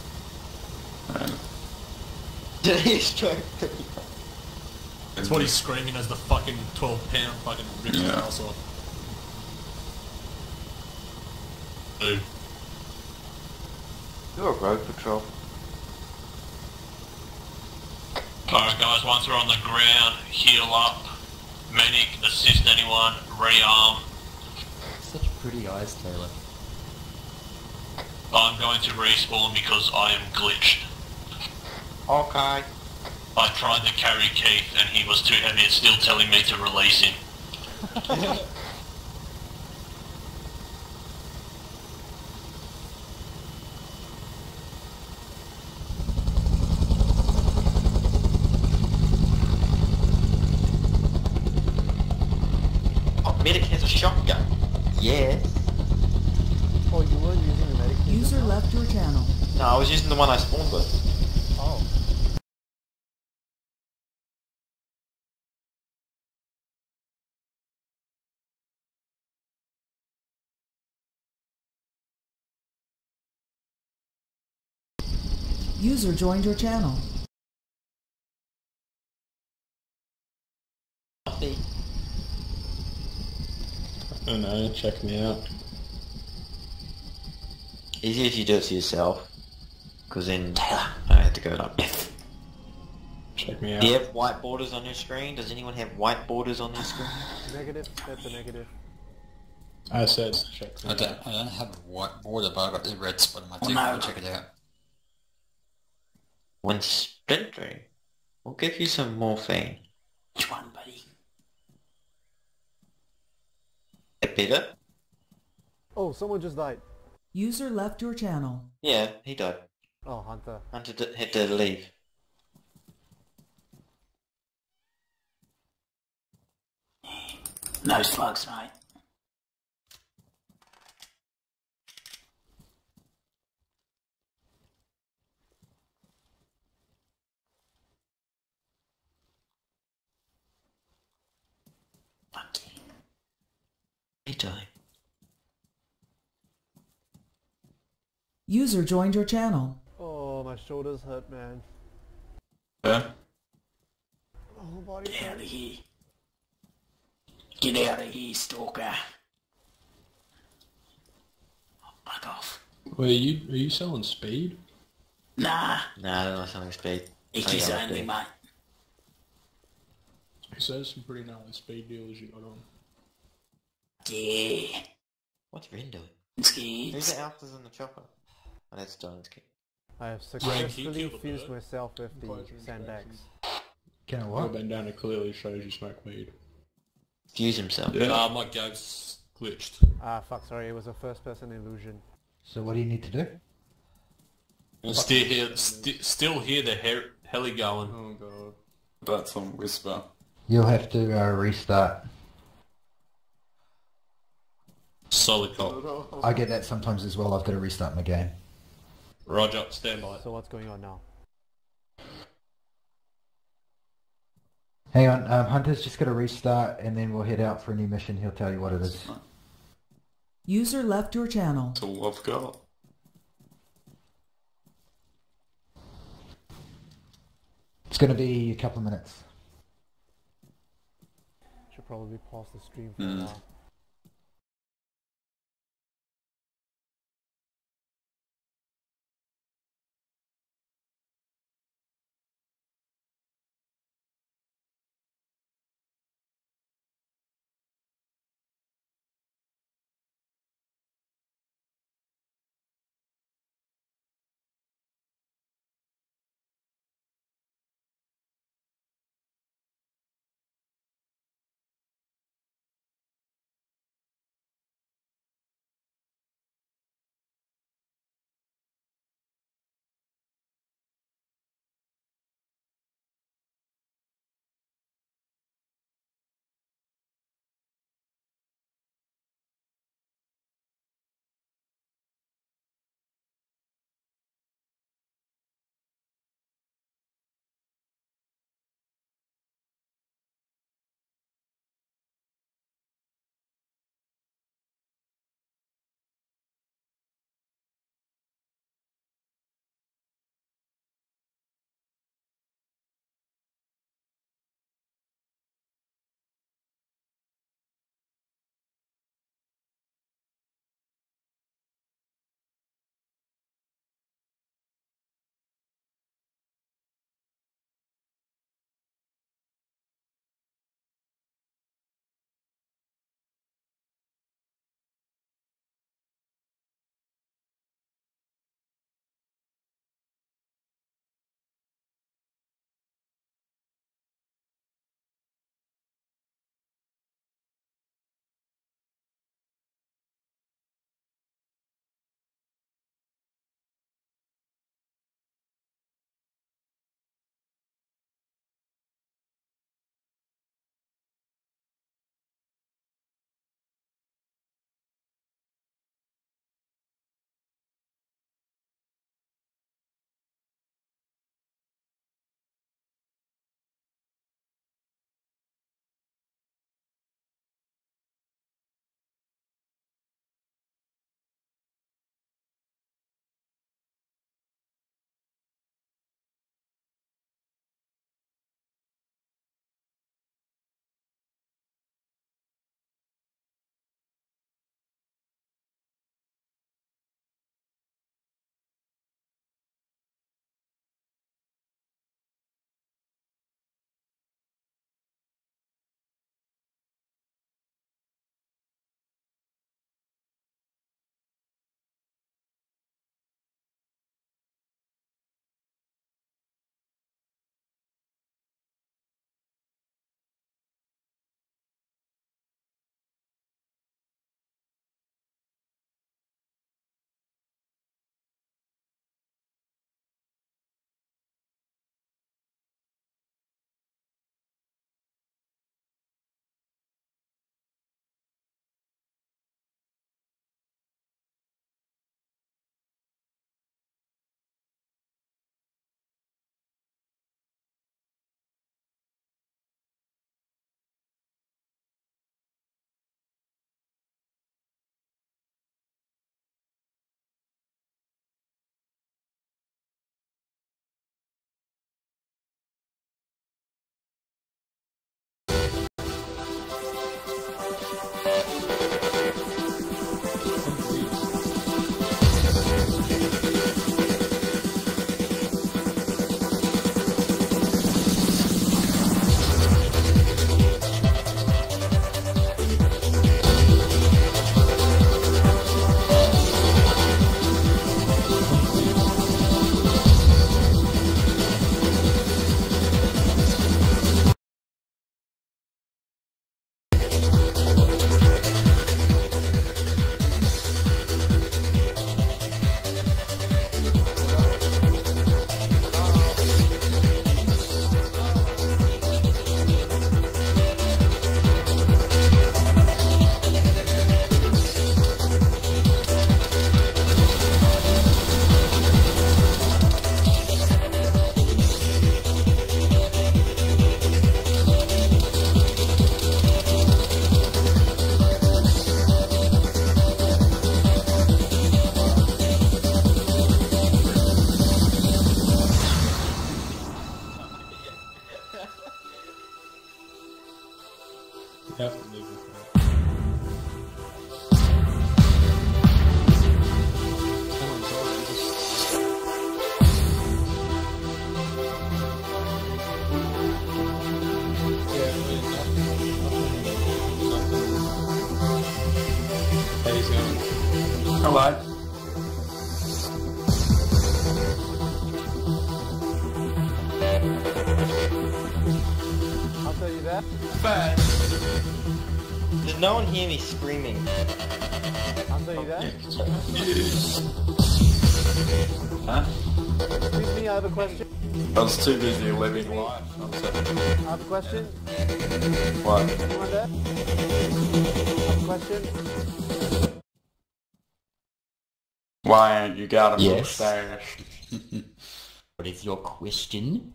That's what he's screaming as the fucking 12-pound fucking rips his ass off. Dude. You're a road patrol. Alright guys, once we're on the ground, heal up. Medic, assist anyone, rearm. Such pretty eyes, Taylor. I'm going to respawn because I am glitched. Okay. I tried to carry Keith and he was too heavy. It's still telling me to release him. Oh, medic has a shotgun. Yes. Oh, you weren't using the medic. User left your channel. No, I was using the one I spawned with. Oh. User joined your channel. I don't know, check me out. Easier if you do it to yourself. Because then I had to go up. Check me out. Do you have white borders on your screen? Does anyone have white borders on their screen? Negative. That's a negative. I said check me I out. don't have a white border, but I've got the red spot on my ticket. I'll check it out. When splintering, we'll give you some morphine. Which one, buddy? That better? Oh, someone just died. User left your channel. Yeah, he died. Oh, Hunter. Hunter had to leave. No slugs, mate. He died. User joined your channel. Oh, my shoulders hurt, man. Yeah? My whole body Get out hurts. of here. Get out of here, stalker. Fuck off. Wait, are you selling speed? Nah, Nah, I don't know something speed. Icky's only, mate. He says some pretty gnarly speed deals you got on. Yeah. What's Rin doing? Scared. Who's the alphas in the chopper? Oh, that's Stone's kid. I have he successfully killed a fused bird. myself with the sandbags. Can I Well, what? bandana clearly shows you smoke weed. Fuse himself. Yeah. My game's glitched. Ah, fuck, sorry, it was a first-person illusion. So what do you need to do? Still hear the heli going. Oh god. That's on Whisper. You'll have to restart. Solid call. I get that sometimes as well. I've got to restart my game. Roger, stand by. So what's going on now? Hang on, Hunter's just got to restart and then we'll head out for a new mission. He'll tell you what it is. User left your channel. That's all I've got. It's going to be a couple of minutes. Should probably pause the stream for a while. have to leave with Hello. I'll tell you that. Did no one hear me screaming? I'll tell you that. Huh? Excuse me, I have a question. I was too busy living life. I have a question. What? Anyone there? I have a question. Why aren't you got a Yes. mustache? What is your question?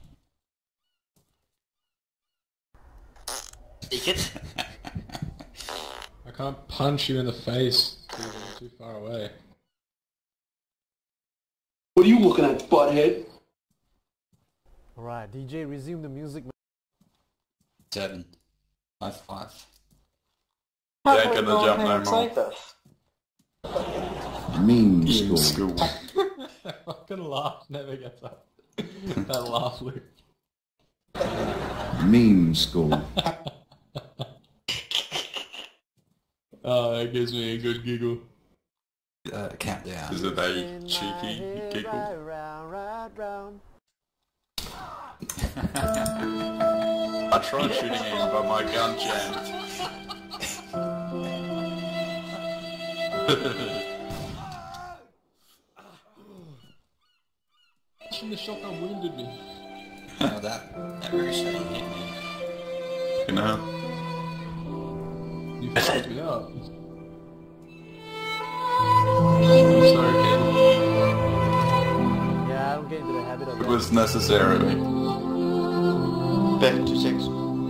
Speak it. I can't punch you in the face because I'm too far away. What are you looking at, butthead? Alright, DJ, resume the music. 7. High 5. You ain't gonna jump no more. Mean In school. school. That fucking laugh never gets up. That laugh loop. Mean school. Oh, that gives me a good giggle. Countdown. Is it a cheeky giggle? Round. I tried shooting him, but my gun jammed. The shotgun wounded me. Oh, that ricochet hit me. You know? You fucked me up. I'm sorry, kid. Yeah, I don't get into the habit of It that. was necessary. Back in 2-6.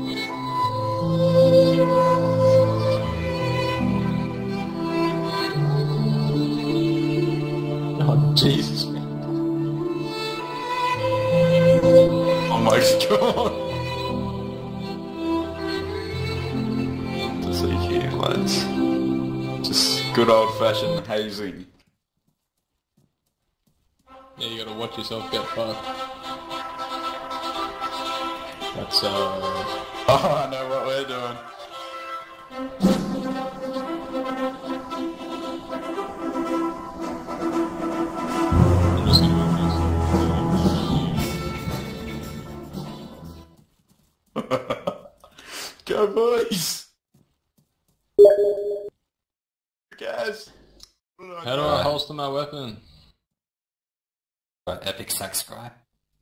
Oh, Jesus, man. Oh my god. To see here, lads. Just good old fashioned hazing. Yeah, you gotta watch yourself get fucked. That's, Oh, I know what we're doing. I'm just gonna Go boys! Guys! How do I holster my weapon? Epic sax cry.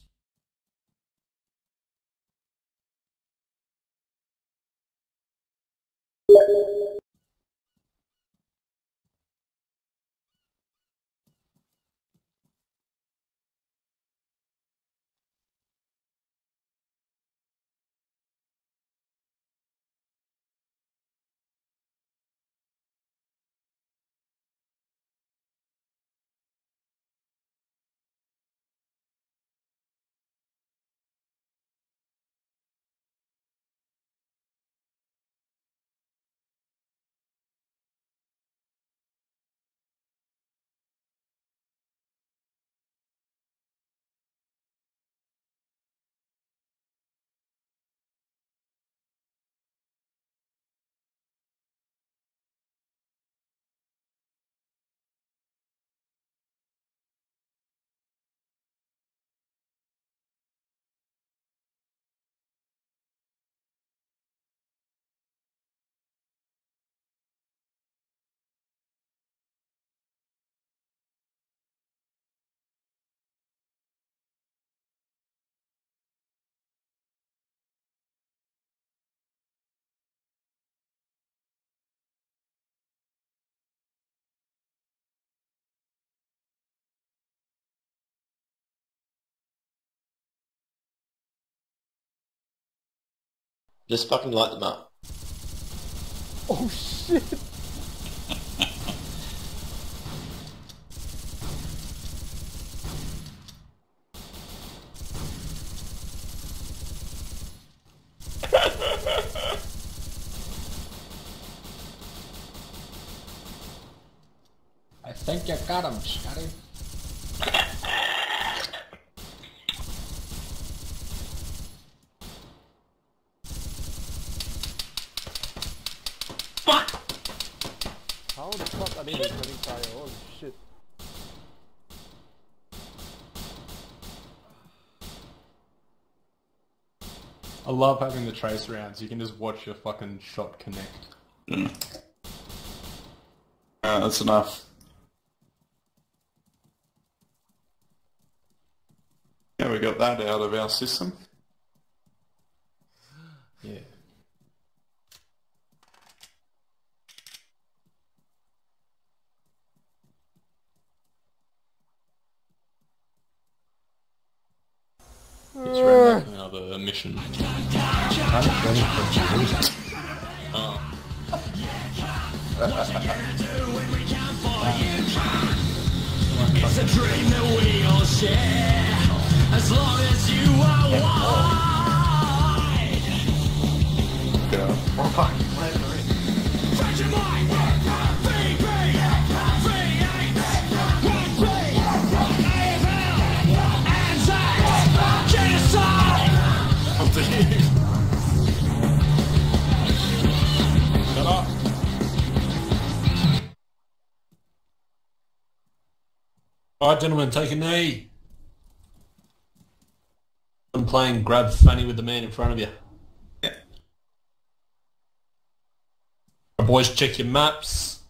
Just fucking light them up. Oh shit! you got him, Scotty. Fuck! How the fuck are they returning fire? Holy shit. I love having the trace rounds. You can just watch your fucking shot connect. That's enough. Yeah, we got that out of our system. Yeah. Let's run back another mission. Oh. It's a dream that we all share, as long as you are wide. Go. Oh fuck. Touch your mind. Shut up. Alright, gentlemen, take a knee. I'm playing grab fanny with the man in front of you. Yeah. Boys, check your maps.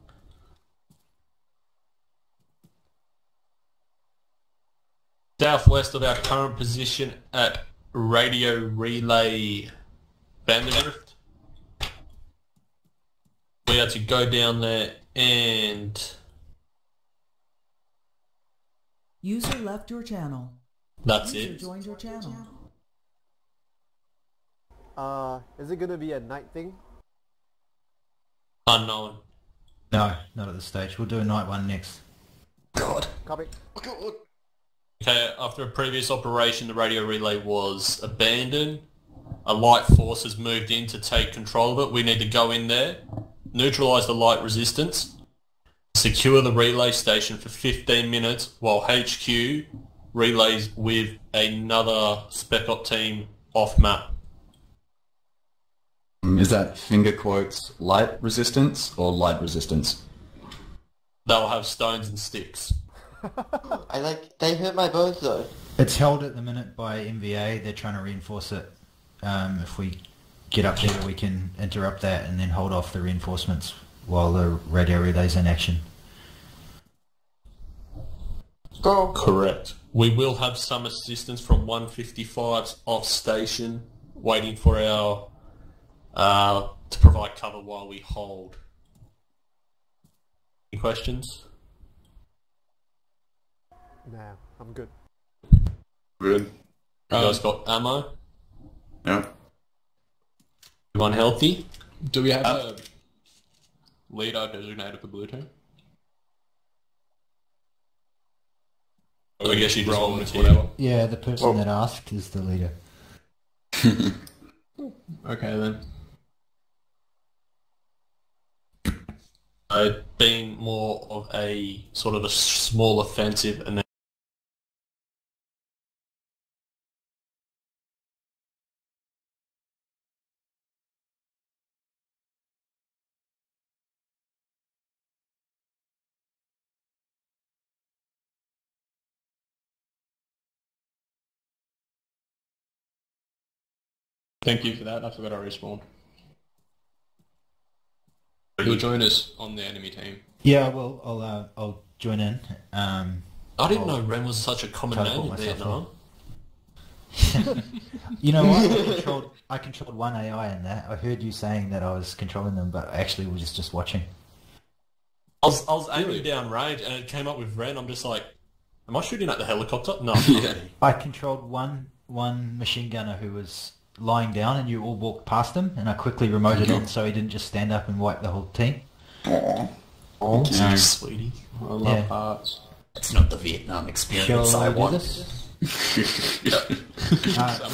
Southwest of our current position at Radio Relay Vandergrift. We are to go down there and... User left your channel. That's User it. joined your channel. Is it gonna be a night thing? Unknown. No, not at this stage. We'll do a night one next. God. Copy. Okay, after a previous operation, the radio relay was abandoned. A light force has moved in to take control of it. We need to go in there, neutralise the light resistance, secure the relay station for 15 minutes while HQ relays with another Spec Op team off map. Is that finger quotes light resistance or light resistance? They'll have stones and sticks. They hurt my bones though. It's held at the minute by MVA. They're trying to reinforce it. If we get up there, we can interrupt that and then hold off the reinforcements while the radio relay's in action. Go. Correct. We will have some assistance from 155's off station, waiting for our to provide cover while we hold. Any questions? Nah, I'm good. Good. You guys got ammo? Yeah. Everyone healthy? Do we have a leader designated for blue team? I guess you just roll volunteer. whatever. Yeah, the person that asked is the leader. Okay then. Being more of a sort of a small offensive and then Thank you for that. I forgot I respawned. You'll join us on the enemy team. Yeah, well, I'll join in. I didn't know Ren was such a common name in Vietnam. You know what? I controlled one AI in that. I heard you saying that I was controlling them, but actually we was just watching. I was aiming down range and it came up with Ren. I'm just like, am I shooting at the helicopter? No. I controlled one machine gunner who was lying down and you all walked past him, and I quickly remoted him so he didn't just stand up and wipe the whole team. Oh, sweetie. I love hearts. It's not the Vietnam experience Shall I do want. this?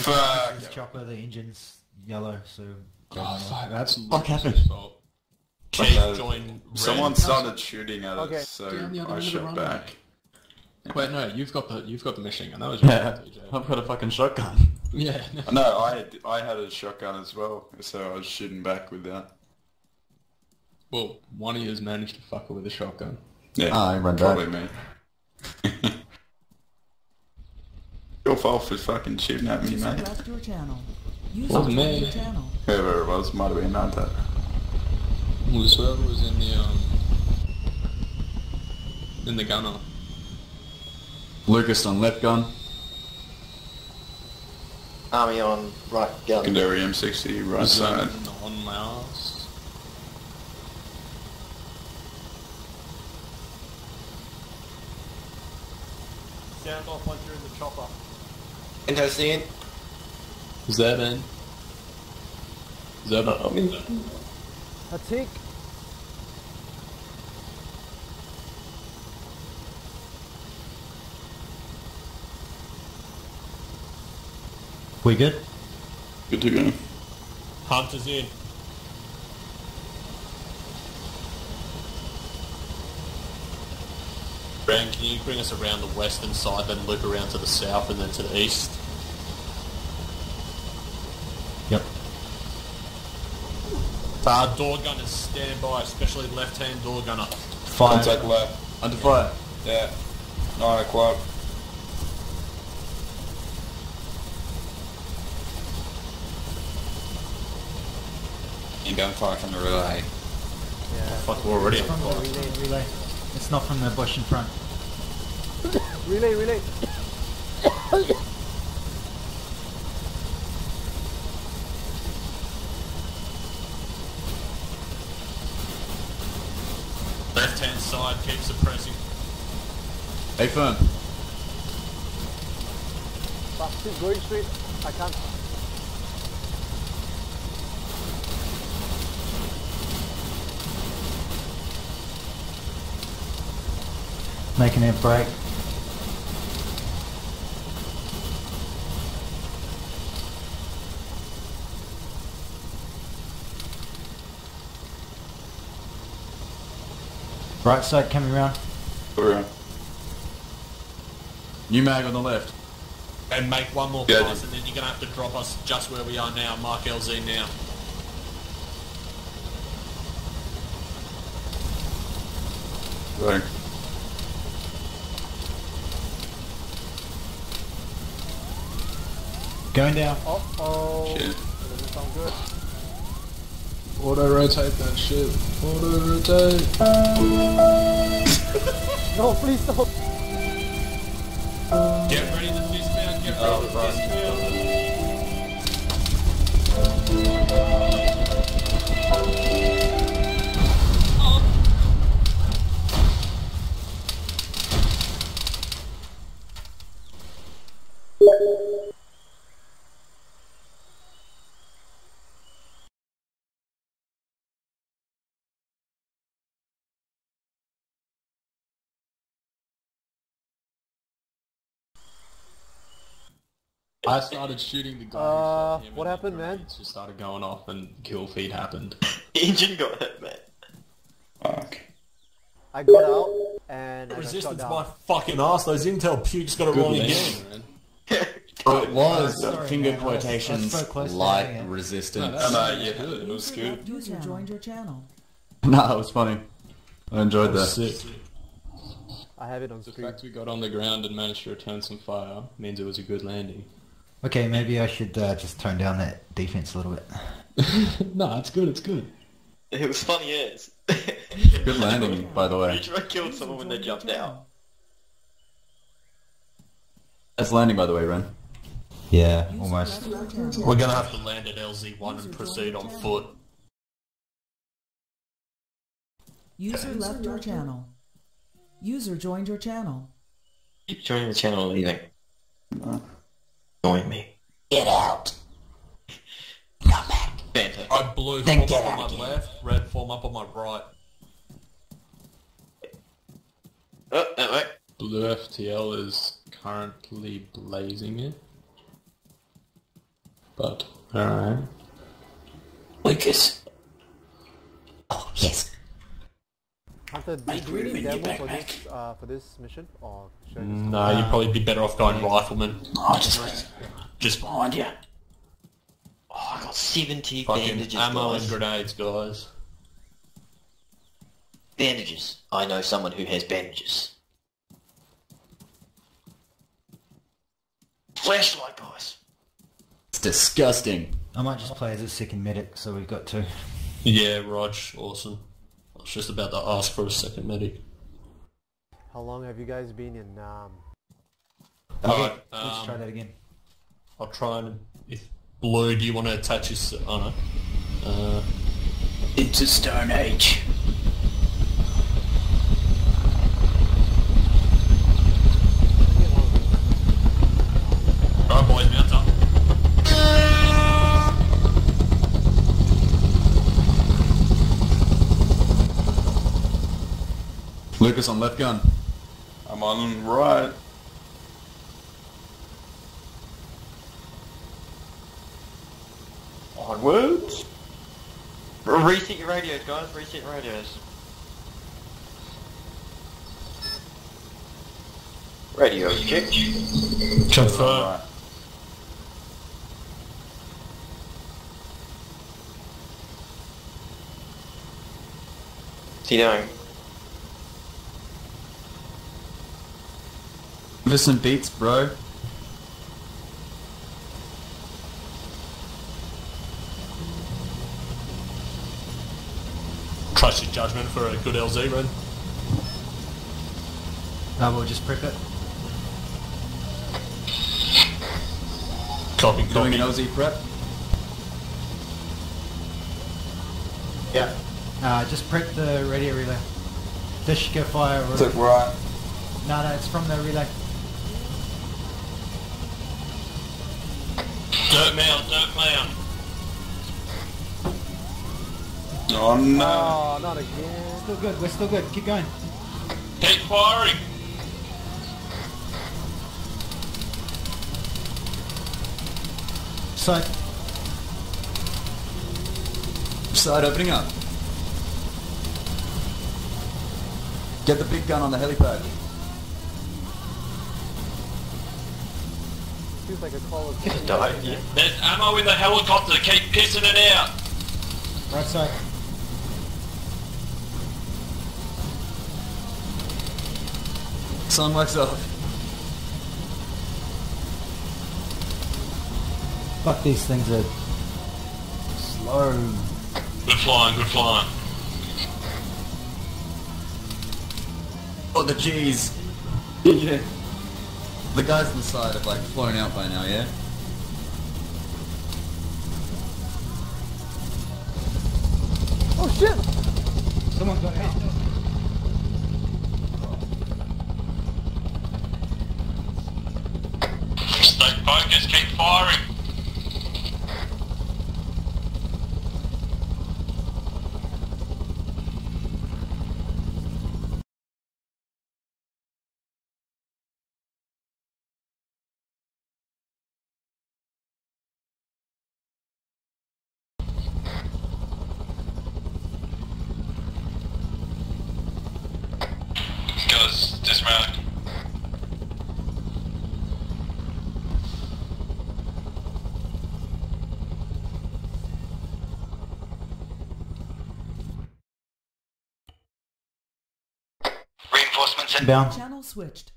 This chopper, the engine's yellow, so... Oh, fuck, that's What happened? his fault. Keith join Someone Ren. started shooting at Okay. us, so Down the other I end of the shot runway. back. Wait, no, you've got the machine gun. That was your Yeah, TJ. I've got a fucking shotgun. Yeah. No, I had a shotgun as well, so I was shooting back with that. Well, one of you's managed to fuck her with a shotgun. Yeah, I run probably back. me. Your fault for fucking shooting at me, User mate. left your channel. User Wasn't joined me. your channel. Whoever it was might have been not that. Was whoever was in the gunner. Lucas on left gun. Army on right gun. Secondary M60 right Was side. on last. Sound off once you're in the chopper. Interesting. Is that in? Is that A tick. We good? Good to go. Hunter's in. Ren, can you bring us around the western side, then loop around to the south and then to the east? Yep. Door gunners, stand by, especially left-hand door gunner. Fire. Contact left. Under fire. Yeah. 9 o'clock. Inbound fire from the relay. Yeah. Fuck, we're already From the relay. It's not from the bush in front. Relay, relay. Left-hand side, keep suppressing. Hey, firm. Keep going straight. I can't. Making it break. Right side coming round. Around. New mag on the left. And make one more Yeah, pass and then you're going to have to drop us just where we are now. Mark LZ now. Right. Going down. Uh-oh. Shit. Doesn't sound good. Auto rotate that shit. Auto rotate. No, please don't. Get ready to dismount, get ready to dismount. I started shooting the guy who shot him what and happened, the man? grenades just started going off and kill feed happened. Engine got hit, man. Fuck. I got out and I got shot Resistance down. my fucking ass. Those intel pukes got it Good wrong landing, again. man. Oh, it was Sorry, finger man, I was quotations so close to light hitting it. resistance. No, No, yeah, it was good. User joined your channel. No, it was funny. I enjoyed that. Sick. I have it on The screen. fact we got on the ground and managed to return some fire means it was a good landing. Okay, maybe I should just tone down that defense a little bit. No, it's good, it's good. It was funny as. Good landing, by the You way. try to kill someone when they jumped out. That's landing, by the way, Ren. Yeah, User almost. left your channel. We're going to have to land at LZ1 and proceed on foot. User left your channel. User joined your channel. Keep joining the channel or leaving. Annoying me. Get out. Banter. I blue Then form get up on out my again. left, red form up on my right. Oh, that way. Blue FTL is currently blazing it. But, alright. Lucas. Oh, yes. Master, do we need demo for this mission, or should I just... No, you'd probably be better off going rifleman. Oh, just behind you. Oh, I got 70 fucking bandages, ammo guys. and grenades, guys. Bandages. I know someone who has bandages. Flashlight, guys. It's disgusting. I might just play as a second medic, so we've got two. Yeah, Rog, awesome. I was just about to ask for a second medic. How long have you guys been in, Alright, let's try that again. I'll try and... If Blue, do you want to attach his... Oh no. It's a Stone Age. Alright boys, mount up. Lucas on left gun. I'm on right. Onwards. Reset your radios, guys. Reset your radios. Radio check. Confirm. Right. What's he doing? Listen beats, bro. Trust your judgment for a good LZ run. We'll just prep it. Copy, Doing copy. an LZ prep. Yeah. Just prep the radio relay. Dish, go fire. Took right. No, it's from the relay. Dirt mount, dirt mount. Oh no. Oh, not again. Still good, we're still good. Keep going. Keep firing. Side. Side opening up. Get the big gun on the helipad. Feels like a Call of Just die. Yeah. There's ammo in the helicopter, keep pissing it out. Right side. Sun wax off. Fuck, these things are slow. Good flying, good flying. Oh, the G's. Yeah. The guys on the side have like flown out by now, yeah? Oh shit! Someone got hit. Stay focused, keep firing. Guys, dismount. Reinforcements Down. Channel switched.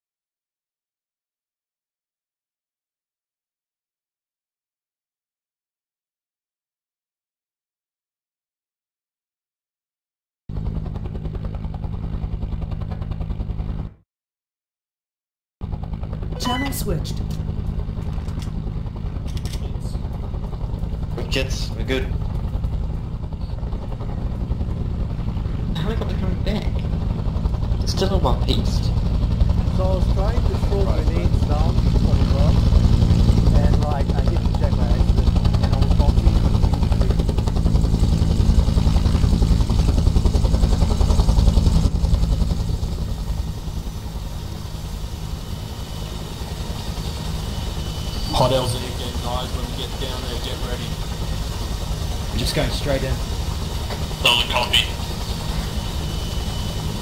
Channel switched. Kids, we're good. The helicopter coming back. It's still on one piece. So I was trying to throw grenades down on the ground, and like I hit the check by accident, and I was bouncing between the Hot LZ again, guys. When we get down there, get ready. We're just going straight in. Solid copy.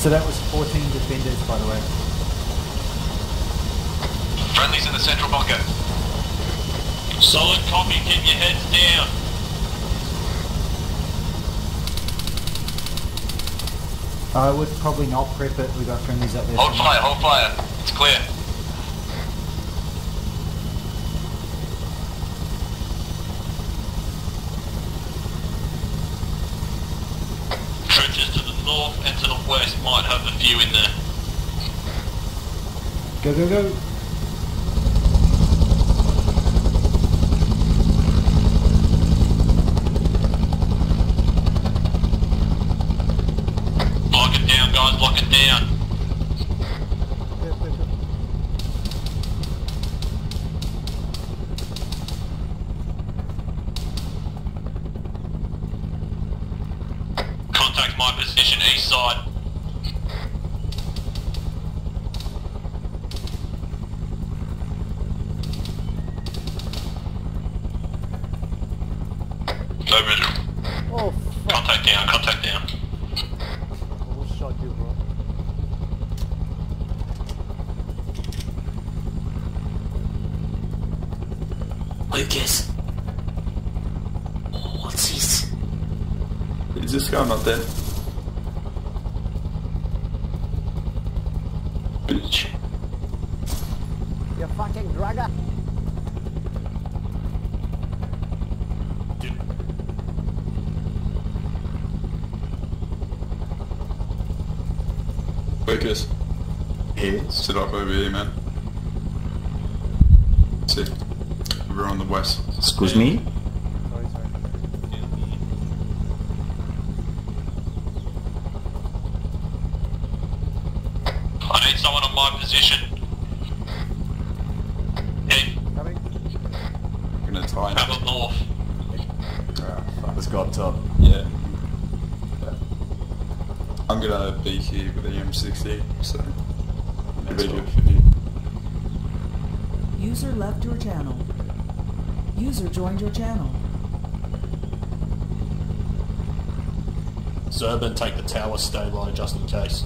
So that was 14 defenders, by the way. Friendly's in the central bunker. Solid copy, keep your heads down. I would probably not prep it, we got friendlies up there. Hold fire, it's clear. Trenches to the north and to the west might have a few in there. Go, go, go. Lock it down, guys, lock it down. Contact my position, east side. No visual. Oh, fuck. Contact down, contact down. Almost shot you, bro. Lucas. What's this? Is this guy not dead? Bitch. You fucking drugger. Lucas. Yes. Sit up over here, man. Sit. We're on the west. Excuse me? Sorry, sorry. I need someone on my position. Hey, Coming. I'm gonna tie him. have up north. Let's go up top. Yeah. I'm gonna be here with the M60, so it'll be good for you. User left your channel. User joined your channel. Zerban, take the tower, stay low just in case.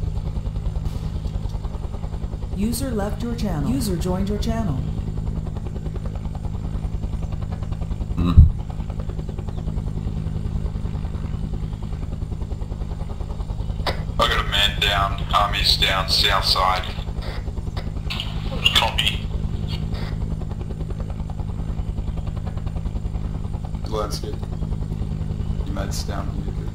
User left your channel. User joined your channel. I got a man down, army's down, south side. Copy. That's good. Your mate's down here, good.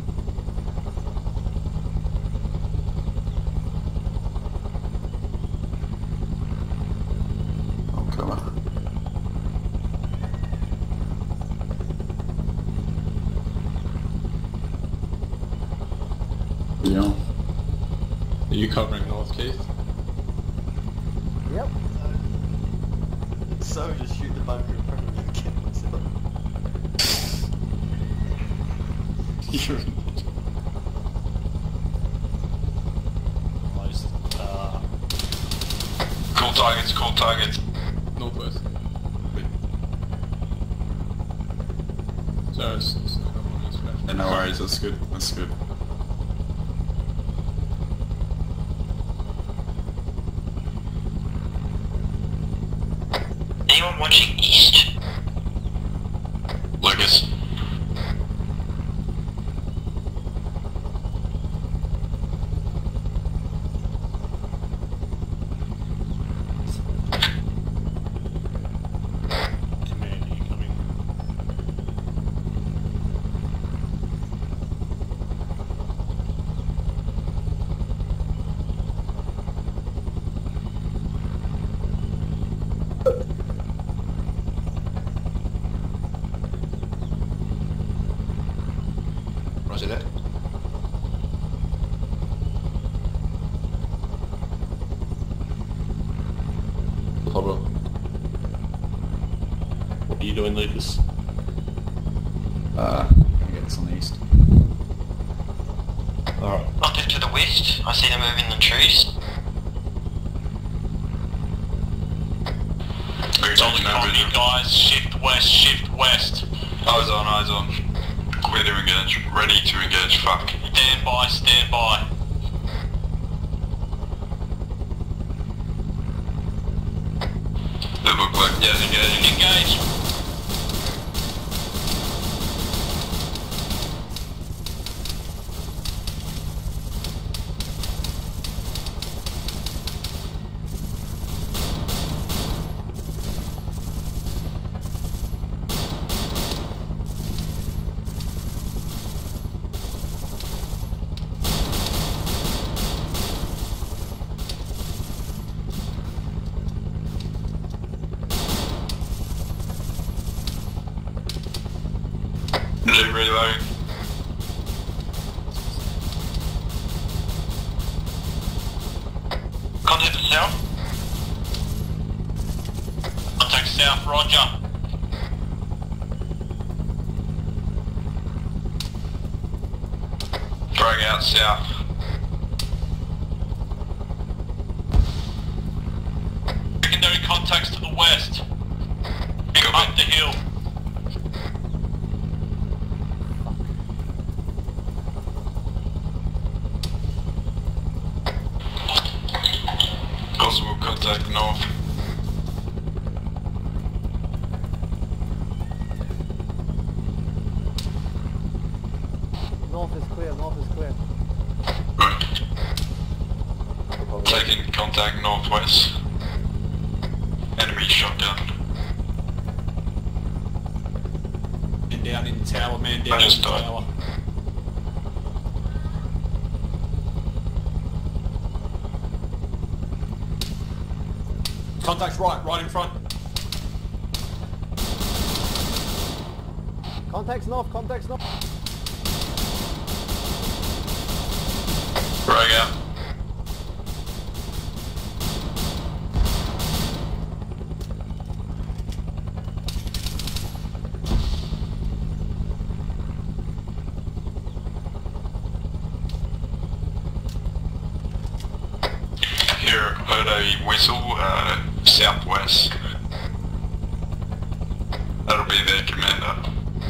Oh, come on. Yeah. Are you covering north, Keith? Yep. So just shoot the bunker in front of you and kill myself. You're Cool targets. Northwest. So it's yeah, no worries, that's good, that's good. Anyone watching east? Lucas. Command, are you coming? Roger that. Problem. What are you doing, Lucas? I guess on the east. Alright. Relative to the west, I see them moving in the trees. Solid copy, guys. Shift west, shift west. Eyes on. Clear to engage, ready to engage, fuck. Stand by, stand by. It looked like, yeah, engage. Engage. Reload. Contact to south. Contact south, roger. Drag out south. Secondary contacts to the west. Up the hill. Possible contact north. North is clear, north is clear. Taking contact northwest. Enemy shotgun. Man down in the tower, man down in the tower. Contact's right in front. Contacts north, contacts north. Drag out. Here, heard a whistle, southwest. That'll be their commander.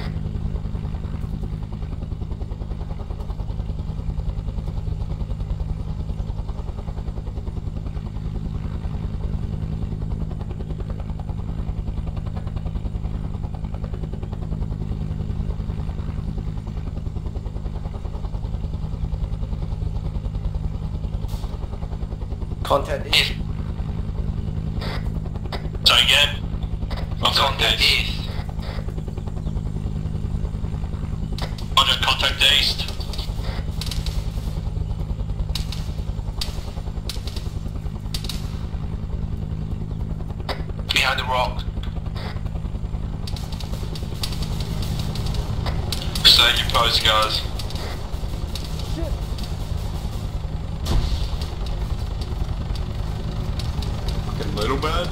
Contact east. So again. Contact east. Roger, contact east. Behind the rock. Stay your post, guys. Fucking little bird.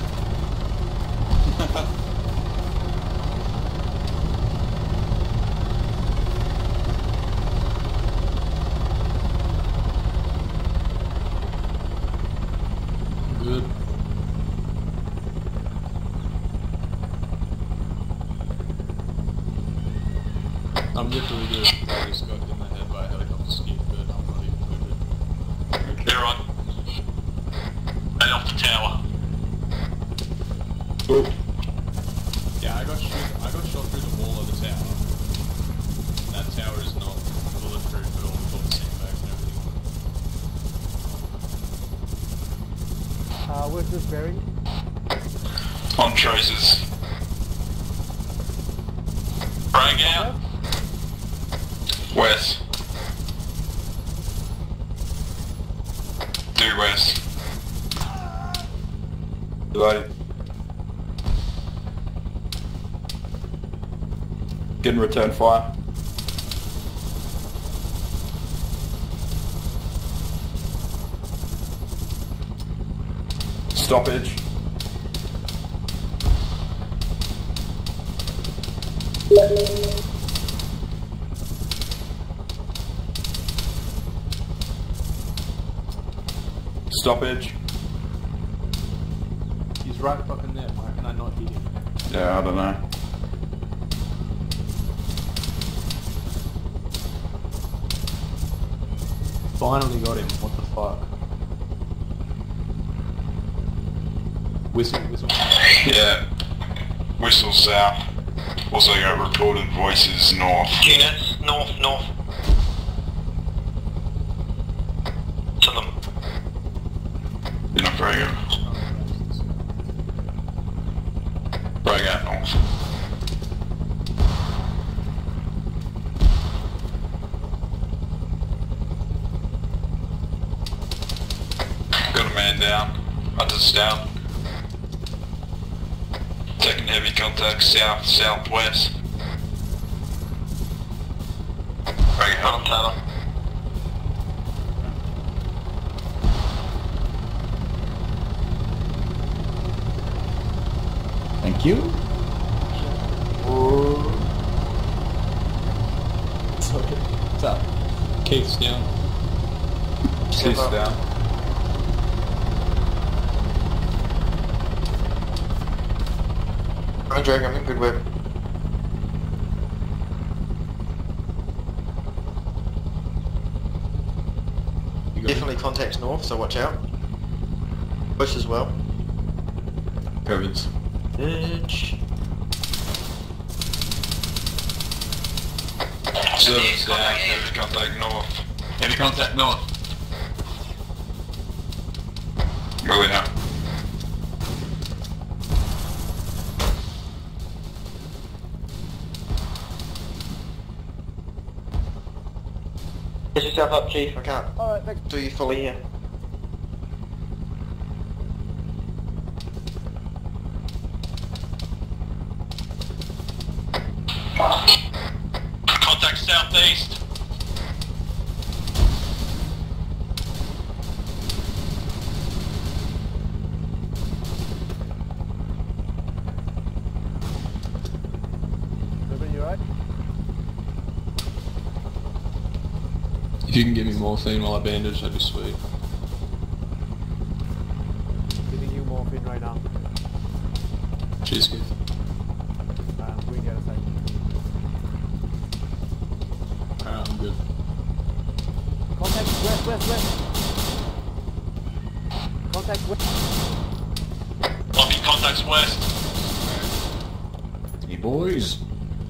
Good. I'm literally good. I just got in the head by a helicopter skid, but I'm not even wounded. You're on. And off the tower. Yeah, I got shot through the wall of the tower. That tower is not bulletproof at all with all the sandbags and everything. Where's this bearing? On traces. Drag out. West. Due west. Divided. Getting return fire. Stoppage. Stoppage. He's right fucking there. Why can I not hit him? Yeah, I don't know. Finally got him. What the fuck? Whistle. Yeah. Whistle south. Also got recorded voices north. Units, north. To them. In a Braga. Braga north. Got a man down. Hunter's down. Taking heavy contact southwest. Braga Hunter. Thank you. What's up? Keith's down. Keith's down. Roger, I'm in good whip. Definitely contacts north, so watch out. Bush as well. Covens. Bitch. Service down, heavy contact north. Heavy contact north. Moving out. Get yourself up, Chief. I can't Alright, thanks. do you fully here. Contact southeast. Ruben, you alright? If you can give me morphine while I bandage, that'd be sweet. Giving you morphine right now. Cheers, Keith. We get a second. I'm good. Contact west. Contact west. Locking contacts west. Hey boys.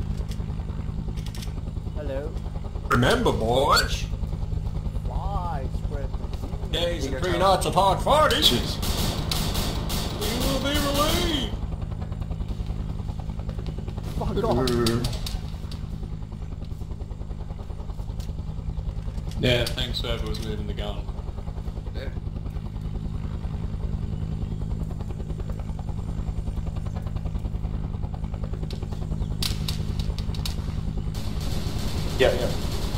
Hello. Remember, boys, Fly, spread. days and 3 nights of hard fighting. We will be relieved. Fuck off. Yeah, thanks whoever was moving the gun. Yeah.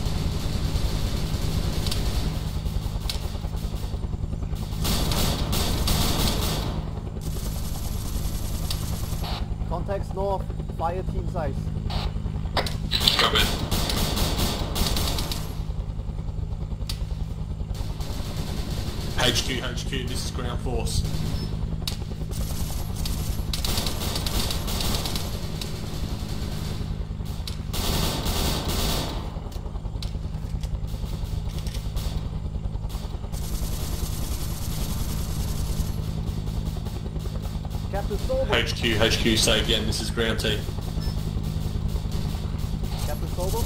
Contacts north. Fire team size. Covered. HQ, this is ground force. Captain Sobel. HQ, say again, this is ground team. Captain Sobel.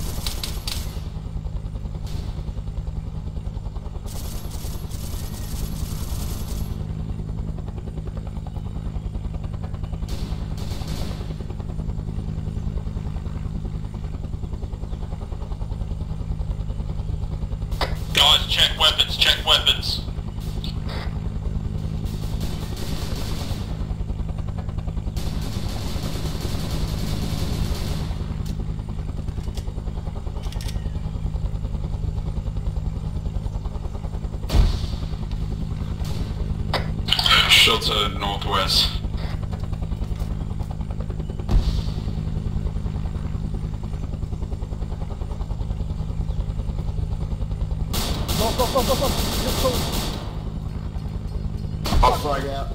Guys, check weapons. Shelter northwest. Go. Just go. Hot flag out.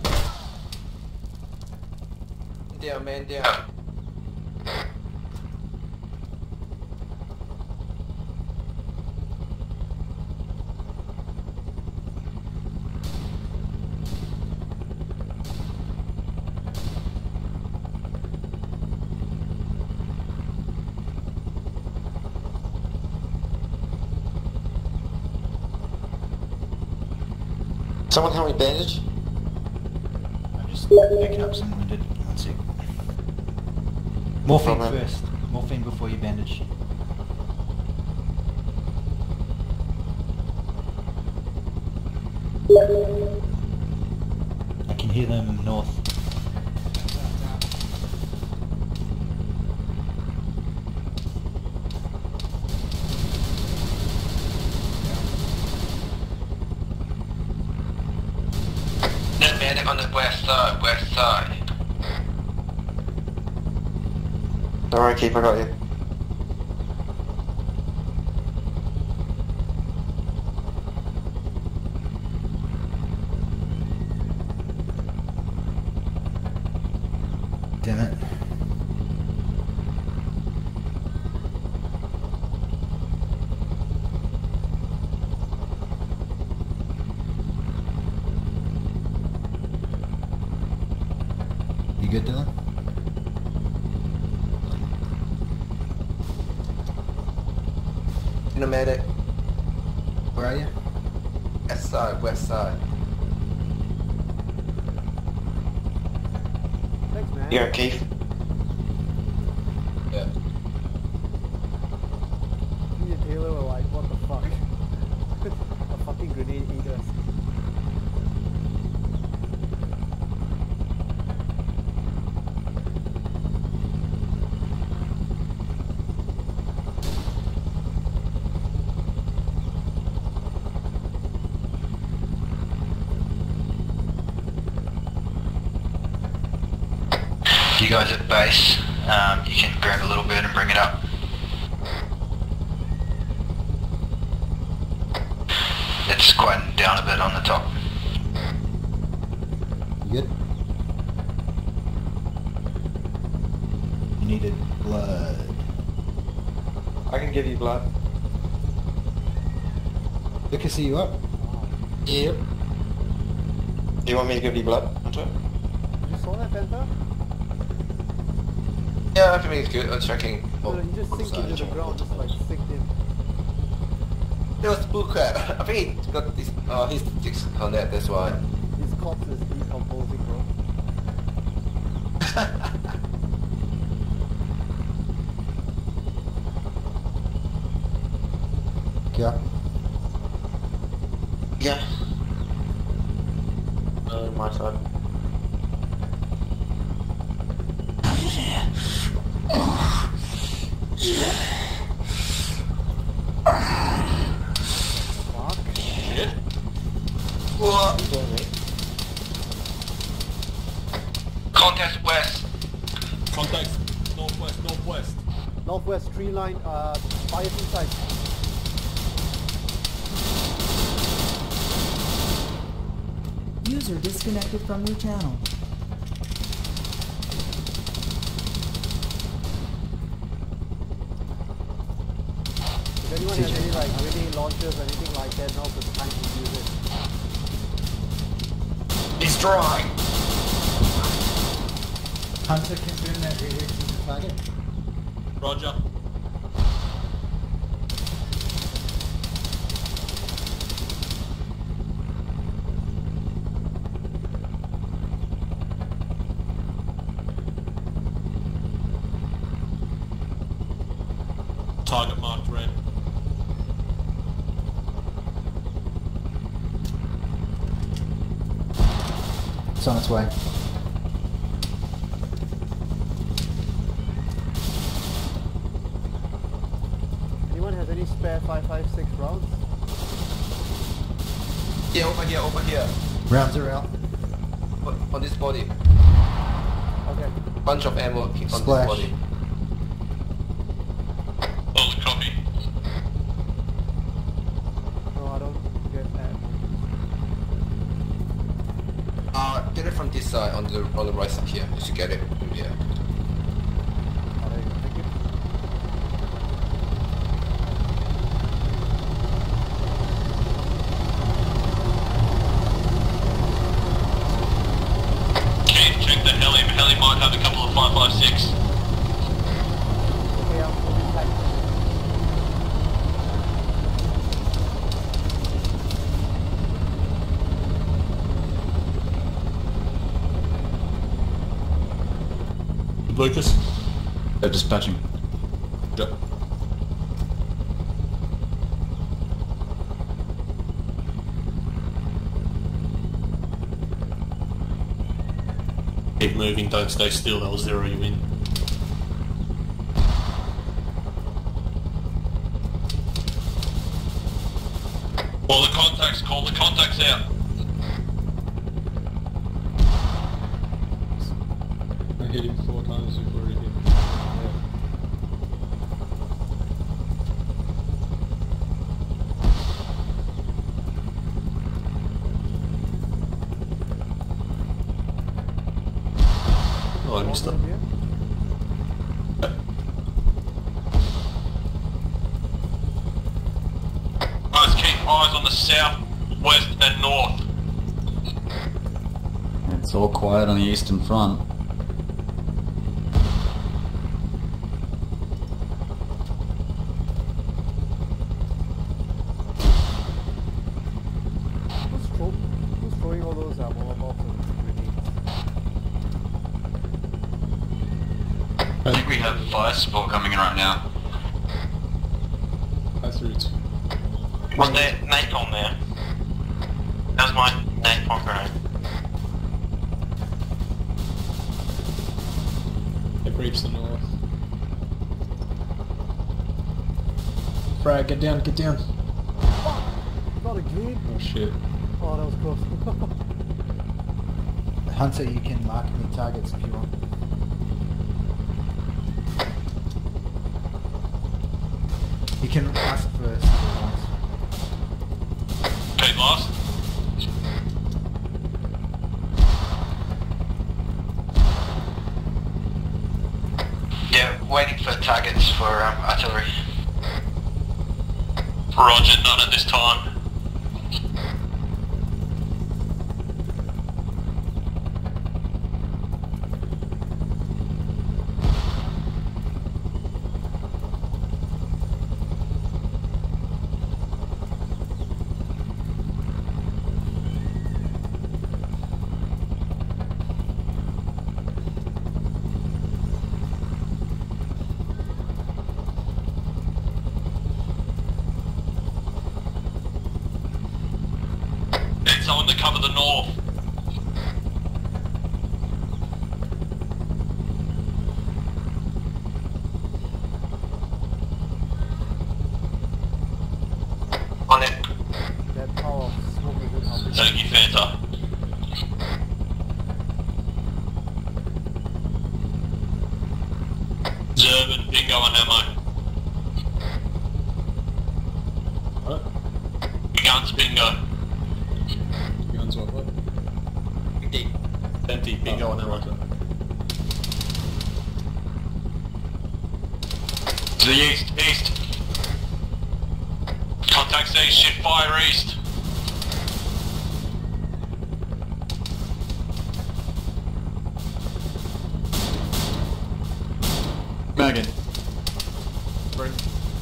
Down, man, down. Someone help me bandage? I'm just picking up some wounded. One sec. Morphine first. Morphine before you bandage. I can hear them north. Net medic on the west side. Alright, Keith, I got you. Damn it. You good, Dylan? In a medic. Where are you? West side. Thanks, man. Yeah, Keith. Yeah. Me and Taylor were like, what the fuck? A fucking grenade ate us. You guys at base, you can grab a little bit and bring it up. It's quieting down a bit on the top. You good? You needed blood. I can give you blood. Lucas, are you up? Yep. Do you want me to give you blood, Hunter? You saw that, Panther? Yeah, I think it's good. I'm checking. No, you just sink into the ground, just like sinked in. There was bullcrap. I think he got this. He's disconnect. That's why. His corpse is decomposing, bro. Yeah. Yeah. My side. Shit. What? Contact west. Contact northwest. Northwest tree line, fire inside. User disconnected from your channel. If anyone has any like grenade launchers or anything like that, now's the time to use it. He's drawing. Hunter, confirm that Red X is the target. Roger. Target marked red. It's on its way. Anyone has any spare 5.56 rounds? Yeah, over here. Rounds are out. On this body. Okay. Bunch of ammo on Splash. this body. Solid copy. No, I don't get that. Get it from this side on the right side here. You should get it. Yeah. Oh, there you go. Thank you. Keep check the heli. The heli might have a couple of 5.56. Okay, I'm moving back. Lucas? They're dispatching. Yep. Keep moving, don't stay still, they'll zero you in. Call the contacts out. I hit him 4 times before he hit. Oh, I missed it. Guys, keep eyes on the south, west and north. It's all quiet on the eastern front. Who's throwing all those Molotovs and grenades? I think we have fire support coming in right now. I threw it. Was there napalm there? That was my napalm grenade. They breached the north. Frag, get down, get down. Not again. Oh shit. Oh, that was close. Hunter, you can mark me targets if you want. You can ask for support once. Okay, last. Yeah, waiting for targets for artillery. Roger, none at this time. Need someone to cover the north. On it. That power of smoke is in our Thank you, Fanta. German, bingo on ammo. What? Guns, bingo. Guns what? Empty, bingo on ammo. To the east, east. Contacts east, shift fire east. Megan. Bring.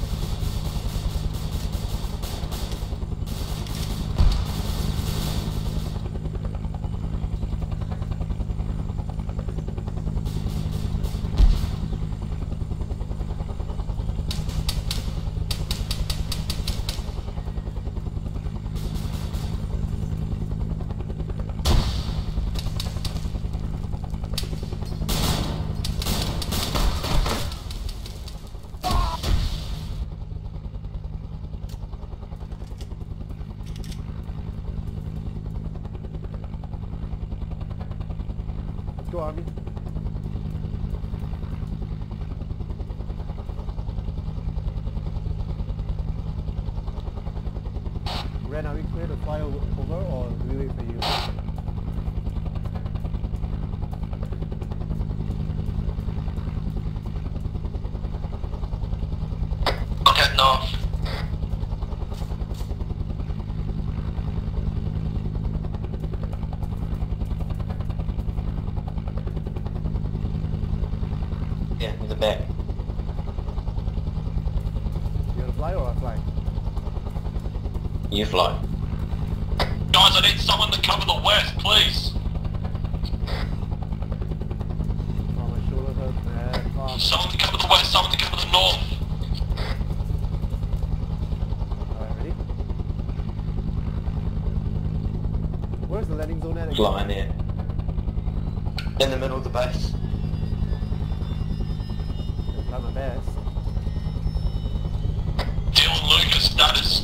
Let's go, Army. Ren, are we clear to fly over or do we wait for you? Contact north. Yeah, in the back. You gonna fly or I fly? You fly. Guys, I need someone to cover the west, please. Oh, my shoulder hurts, man. Someone to cover the west, someone to cover the north. Alright, ready? Where's the landing zone at again? Flying there. In the middle of the base. Try my best. Dylan Lucas, status.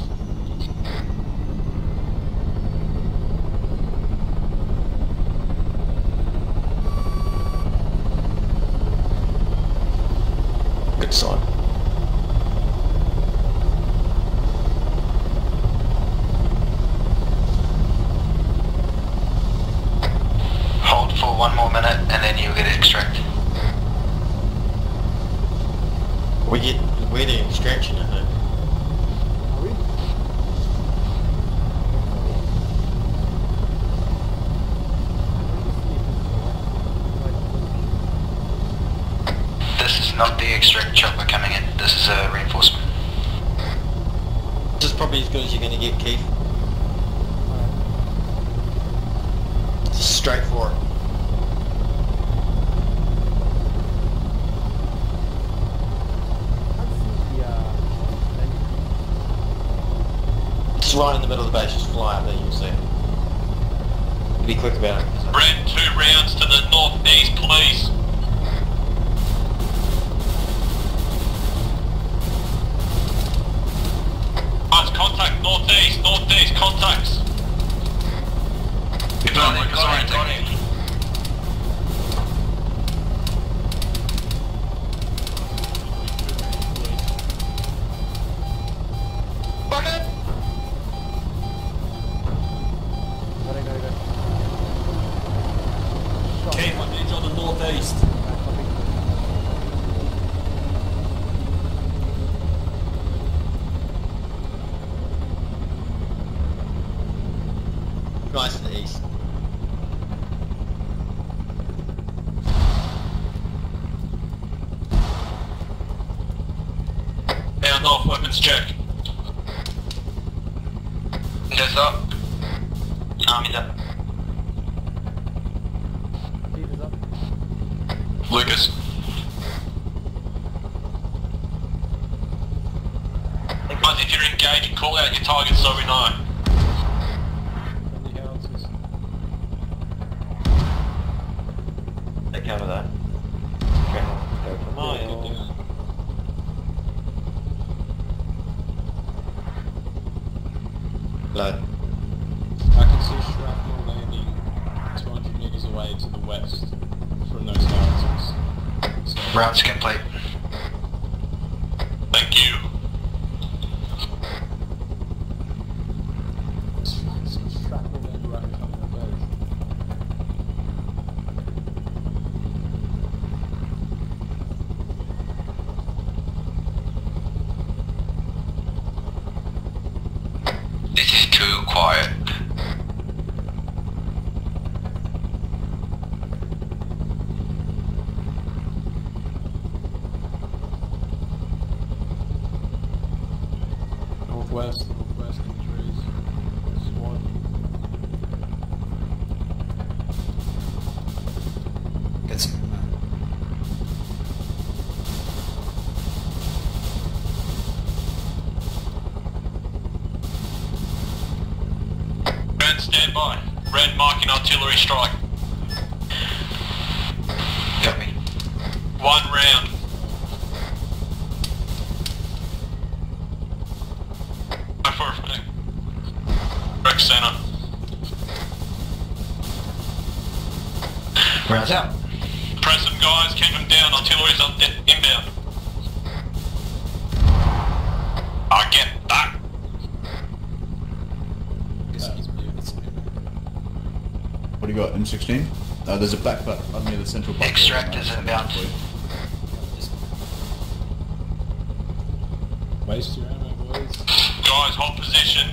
Good sign. Hold for 1 more minute and then you'll get extract. We're getting extraction in it. Are we? This is not the extract chopper coming in. This is a reinforcement. This is probably as good as you're going to get, Keith. Just straight for it. Just right in the middle of the base, just fly up there, you'll see it. Be quick about it. Red, 2 rounds to the northeast, please. Guys, contact northeast, northeast, contacts. Good on, Lucas, orienting. Keep my ninja on the northeast. Guys to the east. Down north, weapons check. Yes, up. Army's up. Lucas. Guys, if you're engaging, call out your targets so we know. Take cover that. Go for mile. Low. I can see shrapnel landing 200 meters away to the west from those howitzers. So, Rounds complete. Thank you. shrapnel landing right in front of the base. This is too quiet. Northwest in the trees. Swan. Get some. Red, stand by. Red marking artillery strike. Got me. 1 round. Go for it. Rec center. Rounds out. Press them, guys. Keep them down. Artillery's on inbound. I get that. What do you got, M16? There's a backpack near the central bunker. Extractors inbound. Waste your ammo, boys. Guys, hold position.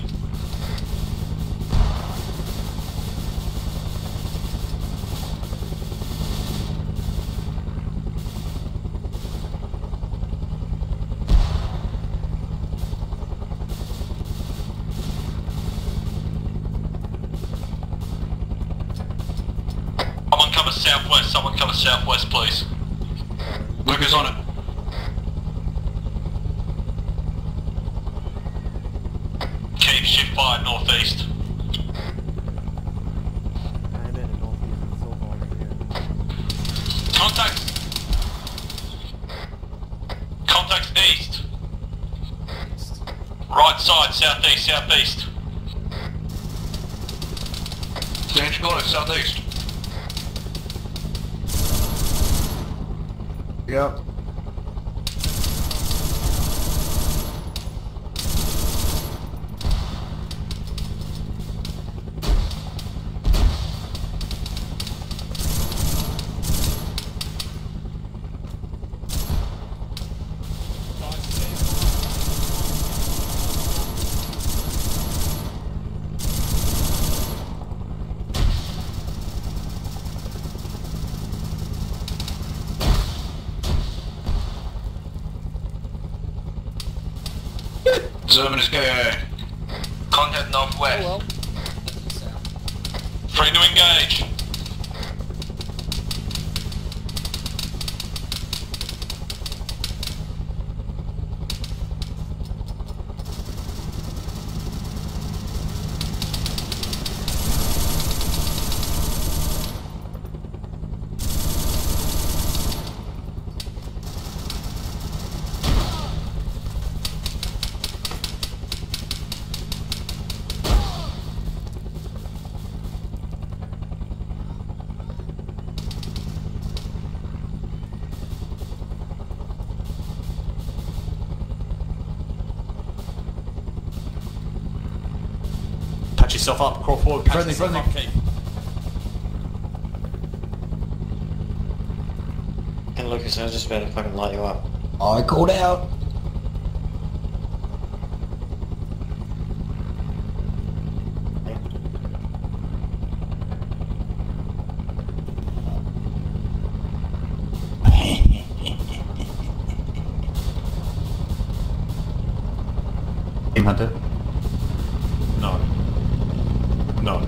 Someone cover southwest, please. Workers on it. Keep shift fire northeast. I'm in the northeast, it's so far over here. Contact! Contacts east. Right side, southeast, southeast. Stand close, southeast. Yep. Zerman is go. Contact northwest. Oh well. Free to engage. Patch yourself up, crawl forward, patch yourself up, Keith. And Lucas, I was just about to fucking light you up. I called out. Team Hunter. No. No.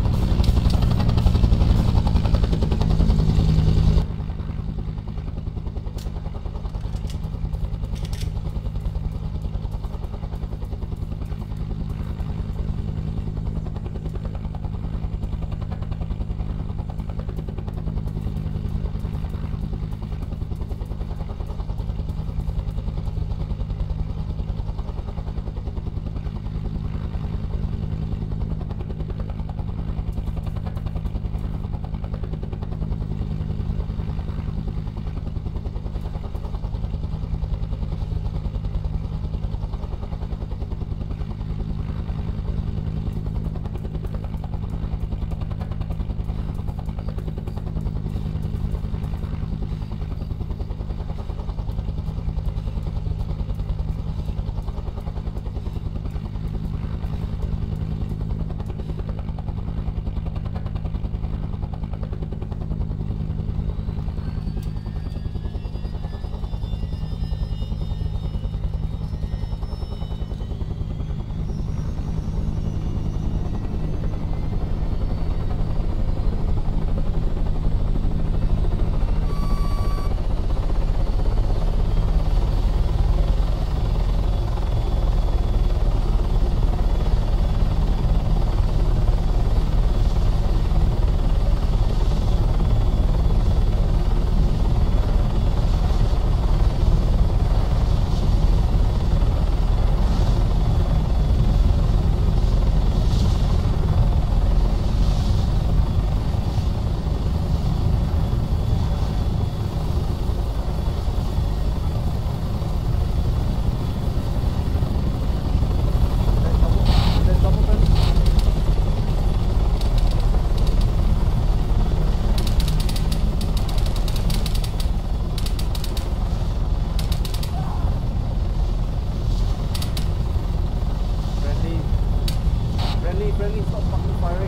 Friendly, stop fucking firing.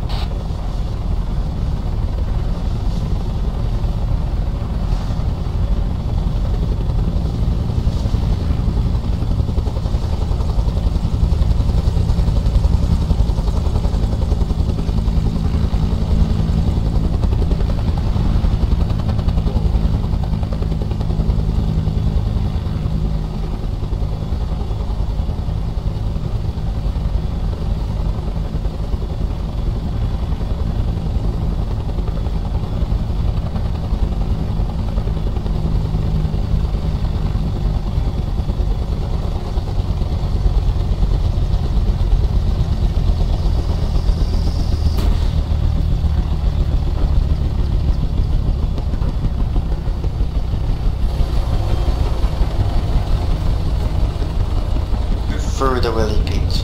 the Willy Peach.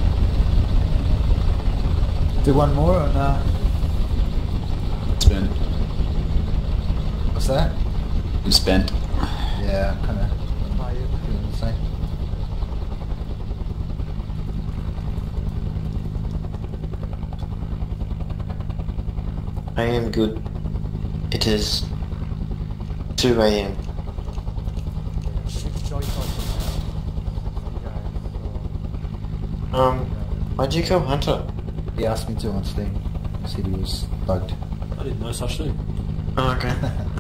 Do one more or no? Spent. What's that? I'm spent. Yeah, kind of doing the same. I am good. It is 2 a.m. Why'd you kill Hunter? He asked me to on Steam. Said he was bugged. I didn't know such thing. Oh, okay.